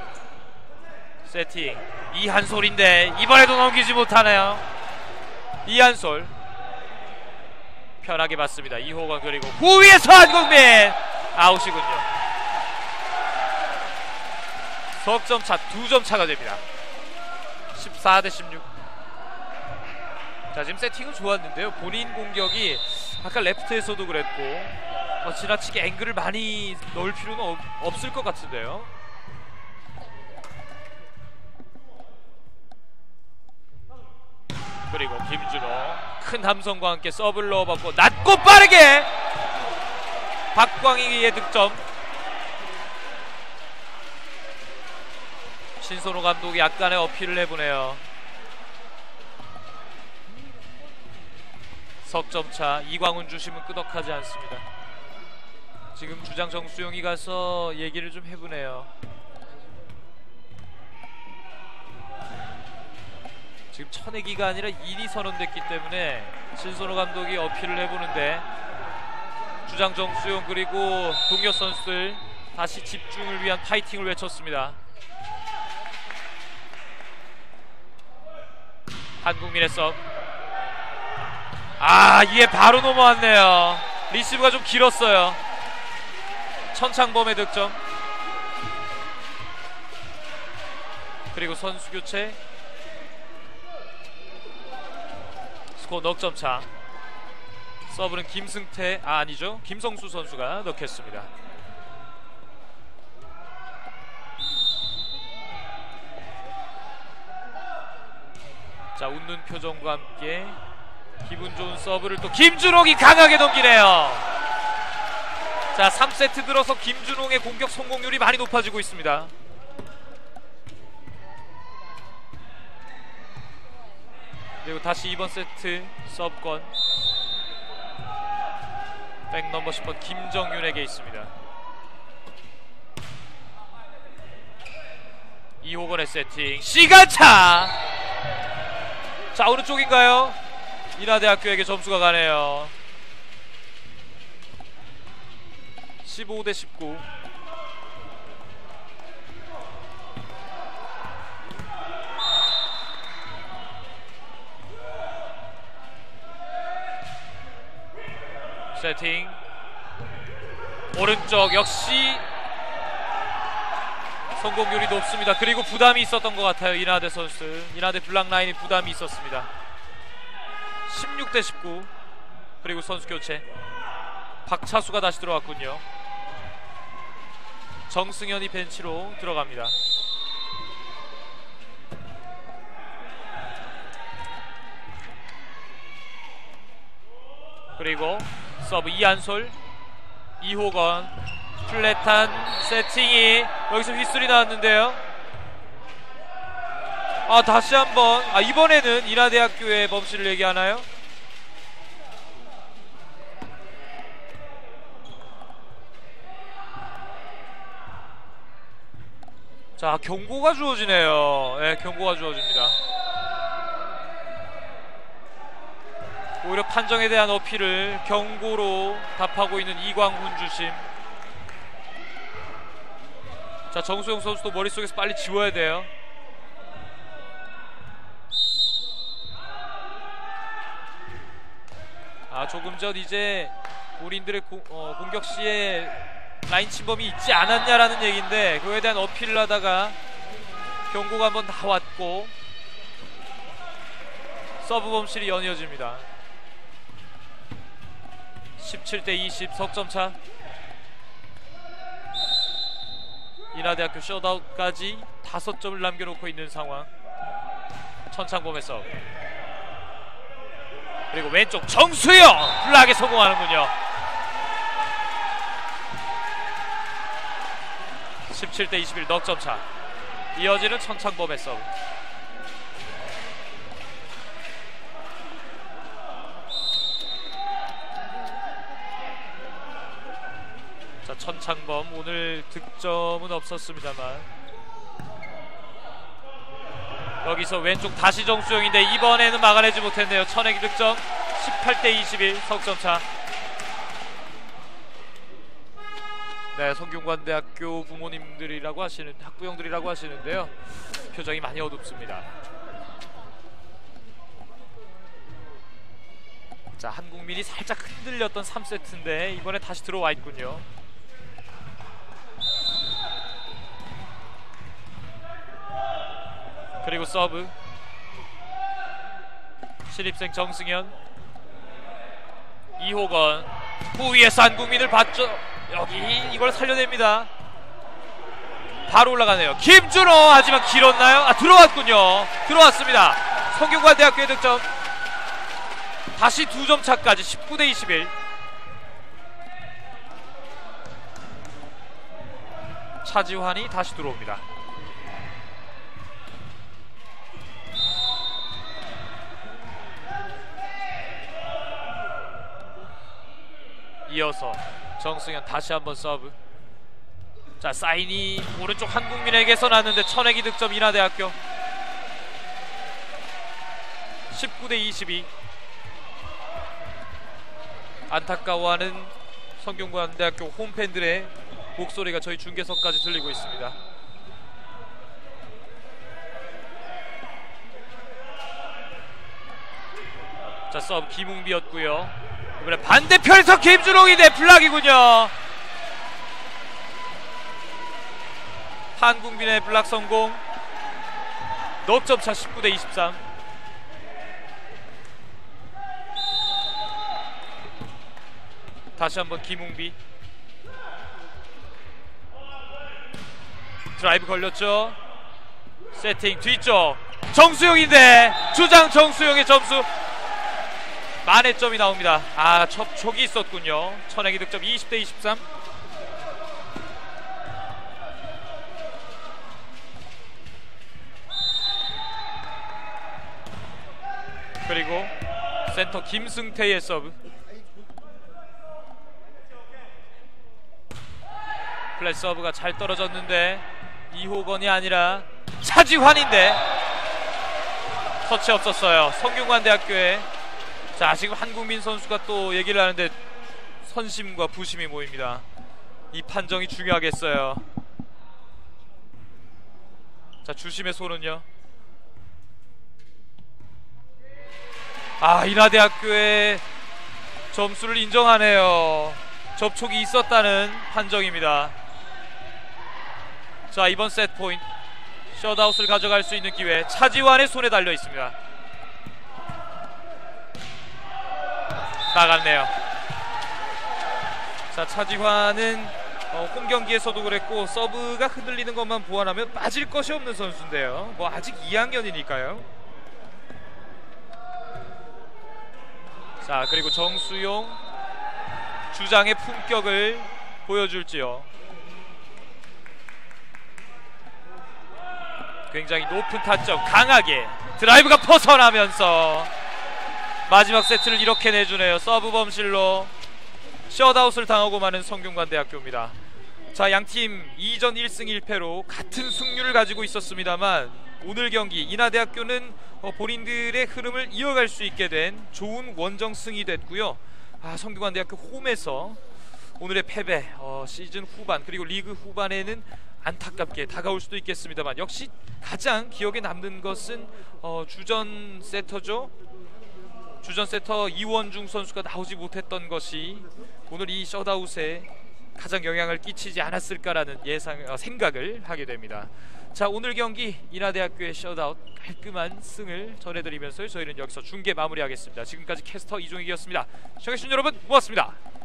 세팅. 이한솔인데 이번에도 넘기지 못하네요. 이한솔 편하게 봤습니다. 이호건 그리고 후위에서 한국민 아웃이군요. 석점 차 2점 차가 됩니다. 14대 16. 자, 지금 세팅은 좋았는데요. 본인 공격이 아까 레프트에서도 그랬고 지나치게 앵글을 많이 넣을 필요는 없을 것 같은데요. 그리고 김준호 큰 함성과 함께 서브를 넣어봤고 낮고 빠르게 박광희의 득점. 신선호 감독이 약간의 어필을 해보네요. 석점차. 이광훈 주심은 끄덕하지 않습니다. 지금 주장 정수용이 가서 얘기를 좀 해보네요. 지금 쳐내기가 아니라 인이 선언됐기 때문에 신선호 감독이 어필을 해보는데 주장 정수용 그리고 동료 선수들 다시 집중을 위한 파이팅을 외쳤습니다. 한국민의 서브. 아, 이게 바로 넘어왔네요. 리시브가 좀 길었어요. 천창범의 득점. 그리고 선수 교체. 스코어 넉점 차. 서브는 김승태, 아니죠, 김성수 선수가 넣겠습니다. 자, 웃는 표정과 함께 기분 좋은 서브를 또 김준홍이 강하게 넘기네요. 자, 3세트 들어서 김준홍의 공격 성공률이 많이 높아지고 있습니다. 그리고 다시 이번 세트 서브권 백 넘버 10번 김정윤에게 있습니다. 이호건의 세팅, 시간차! 자, 어느 쪽인가요? 인하대학교에게 점수가 가네요. 15대 19. 세팅 오른쪽, 역시 성공률이 높습니다. 그리고 부담이 있었던 것 같아요. 인하대 선수, 인하대 블락라인이 부담이 있었습니다. 16대 19. 그리고 선수 교체, 박차수가 다시 들어왔군요. 정승현이 벤치로 들어갑니다. 그리고 서브 이한솔, 이호건, 플랫한 세팅이, 여기서 휘슬이 나왔는데요. 다시 한번, 이번에는 인하대학교의 범실을 얘기하나요? 자, 경고가 주어지네요. 네, 경고가 주어집니다. 오히려 판정에 대한 어필을 경고로 답하고 있는 이광훈 주심. 자, 정수영 선수도 머릿속에서 빨리 지워야 돼요. 조금 전 이제 우리들의 공격 시에 라인 침범이 있지 않았냐라는 얘기인데, 그거에 대한 어필을 하다가 경고가 한번 나왔고 서브 범실이 연이어집니다. 17대 20 석점차. 인하대학교 셧아웃까지 5점을 남겨놓고 있는 상황. 천창범의 서브, 그리고 왼쪽 정수영 블락에 성공하는군요. 17대 21 넉점차. 이어지는 천창범의 서브. 자, 천창범 오늘 득점은 없었습니다만, 여기서 왼쪽 다시 정수영인데 이번에는 막아내지 못했네요. 천혜기 득점. 18대 21 석점차. 네, 성균관대학교 부모님들이라고 하시는, 학부형들이라고 하시는데요, 표정이 많이 어둡습니다. 자, 한국민이 살짝 흔들렸던 3세트인데 이번에 다시 들어와 있군요. 그리고 서브, 신입생 정승현, 이호건, 후위에서 한국민을 봤죠. 여기 이걸 살려냅니다. 바로 올라가네요. 김준호, 하지만 길었나요? 들어왔군요. 들어왔습니다. 성균관대학교의 득점. 다시 2점 차까지 19대 21. 차지환이 다시 들어옵니다. 이어서 정승현 다시 한번 서브. 자, 사인이 오른쪽 한국민에게서 났는데 천혜기 득점. 인하대학교 19대 22. 안타까워하는 성균관대학교 홈팬들의 목소리가 저희 중계석까지 들리고 있습니다. 자, 서브 김웅비였고요. 이번에 반대편에서 김준홍이 블락이군요. 한국민의 블락 성공. 넉점차 19대 23. 다시 한번 김웅비. 드라이브 걸렸죠. 세팅 뒤쪽 정수용인데 주장 정수용의 점수 만회점이 나옵니다. 아, 접촉이 있었군요. 천행이 득점 20대 23. 그리고 센터 김승태의 서브. 플랫 서브가 잘 떨어졌는데 이호건이 아니라 차지환인데 터치 없었어요. 성균관대학교에. 자, 지금 한국민 선수가 또 얘기를 하는데 선심과 부심이 모입니다. 이 판정이 중요하겠어요. 자, 주심의 손은요. 아, 인하대학교의 점수를 인정하네요. 접촉이 있었다는 판정입니다. 자, 이번 세트 포인트 셧아웃을 가져갈 수 있는 기회 차지환의 손에 달려 있습니다. 나갔네요. 자, 차지환은 홈 경기에서도 그랬고 서브가 흔들리는 것만 보완하면 빠질 것이 없는 선수인데요. 뭐 아직 2학년이니까요. 자, 그리고 정수용 주장의 품격을 보여줄지요. 굉장히 높은 타점 강하게 드라이브가 벗어나면서 마지막 세트를 이렇게 내주네요. 서브 범실로 셧아웃을 당하고 마는 성균관대학교입니다. 자, 양팀 2전 1승 1패로 같은 승률을 가지고 있었습니다만 오늘 경기 인하대학교는 본인들의 흐름을 이어갈 수 있게 된 좋은 원정승이 됐고요. 아, 성균관대학교 홈에서 오늘의 패배, 시즌 후반 그리고 리그 후반에는 안타깝게 다가올 수도 있겠습니다만 역시 가장 기억에 남는 것은 주전 세터죠. 주전 세터 이원중 선수가 나오지 못했던 것이 오늘 이 셧아웃에 가장 영향을 끼치지 않았을까라는 생각을 하게 됩니다. 자, 오늘 경기 인하대학교의 셧아웃 깔끔한 승을 전해드리면서 저희는 여기서 중계 마무리하겠습니다. 지금까지 캐스터 이종익이었습니다. 시청해주신 여러분 고맙습니다.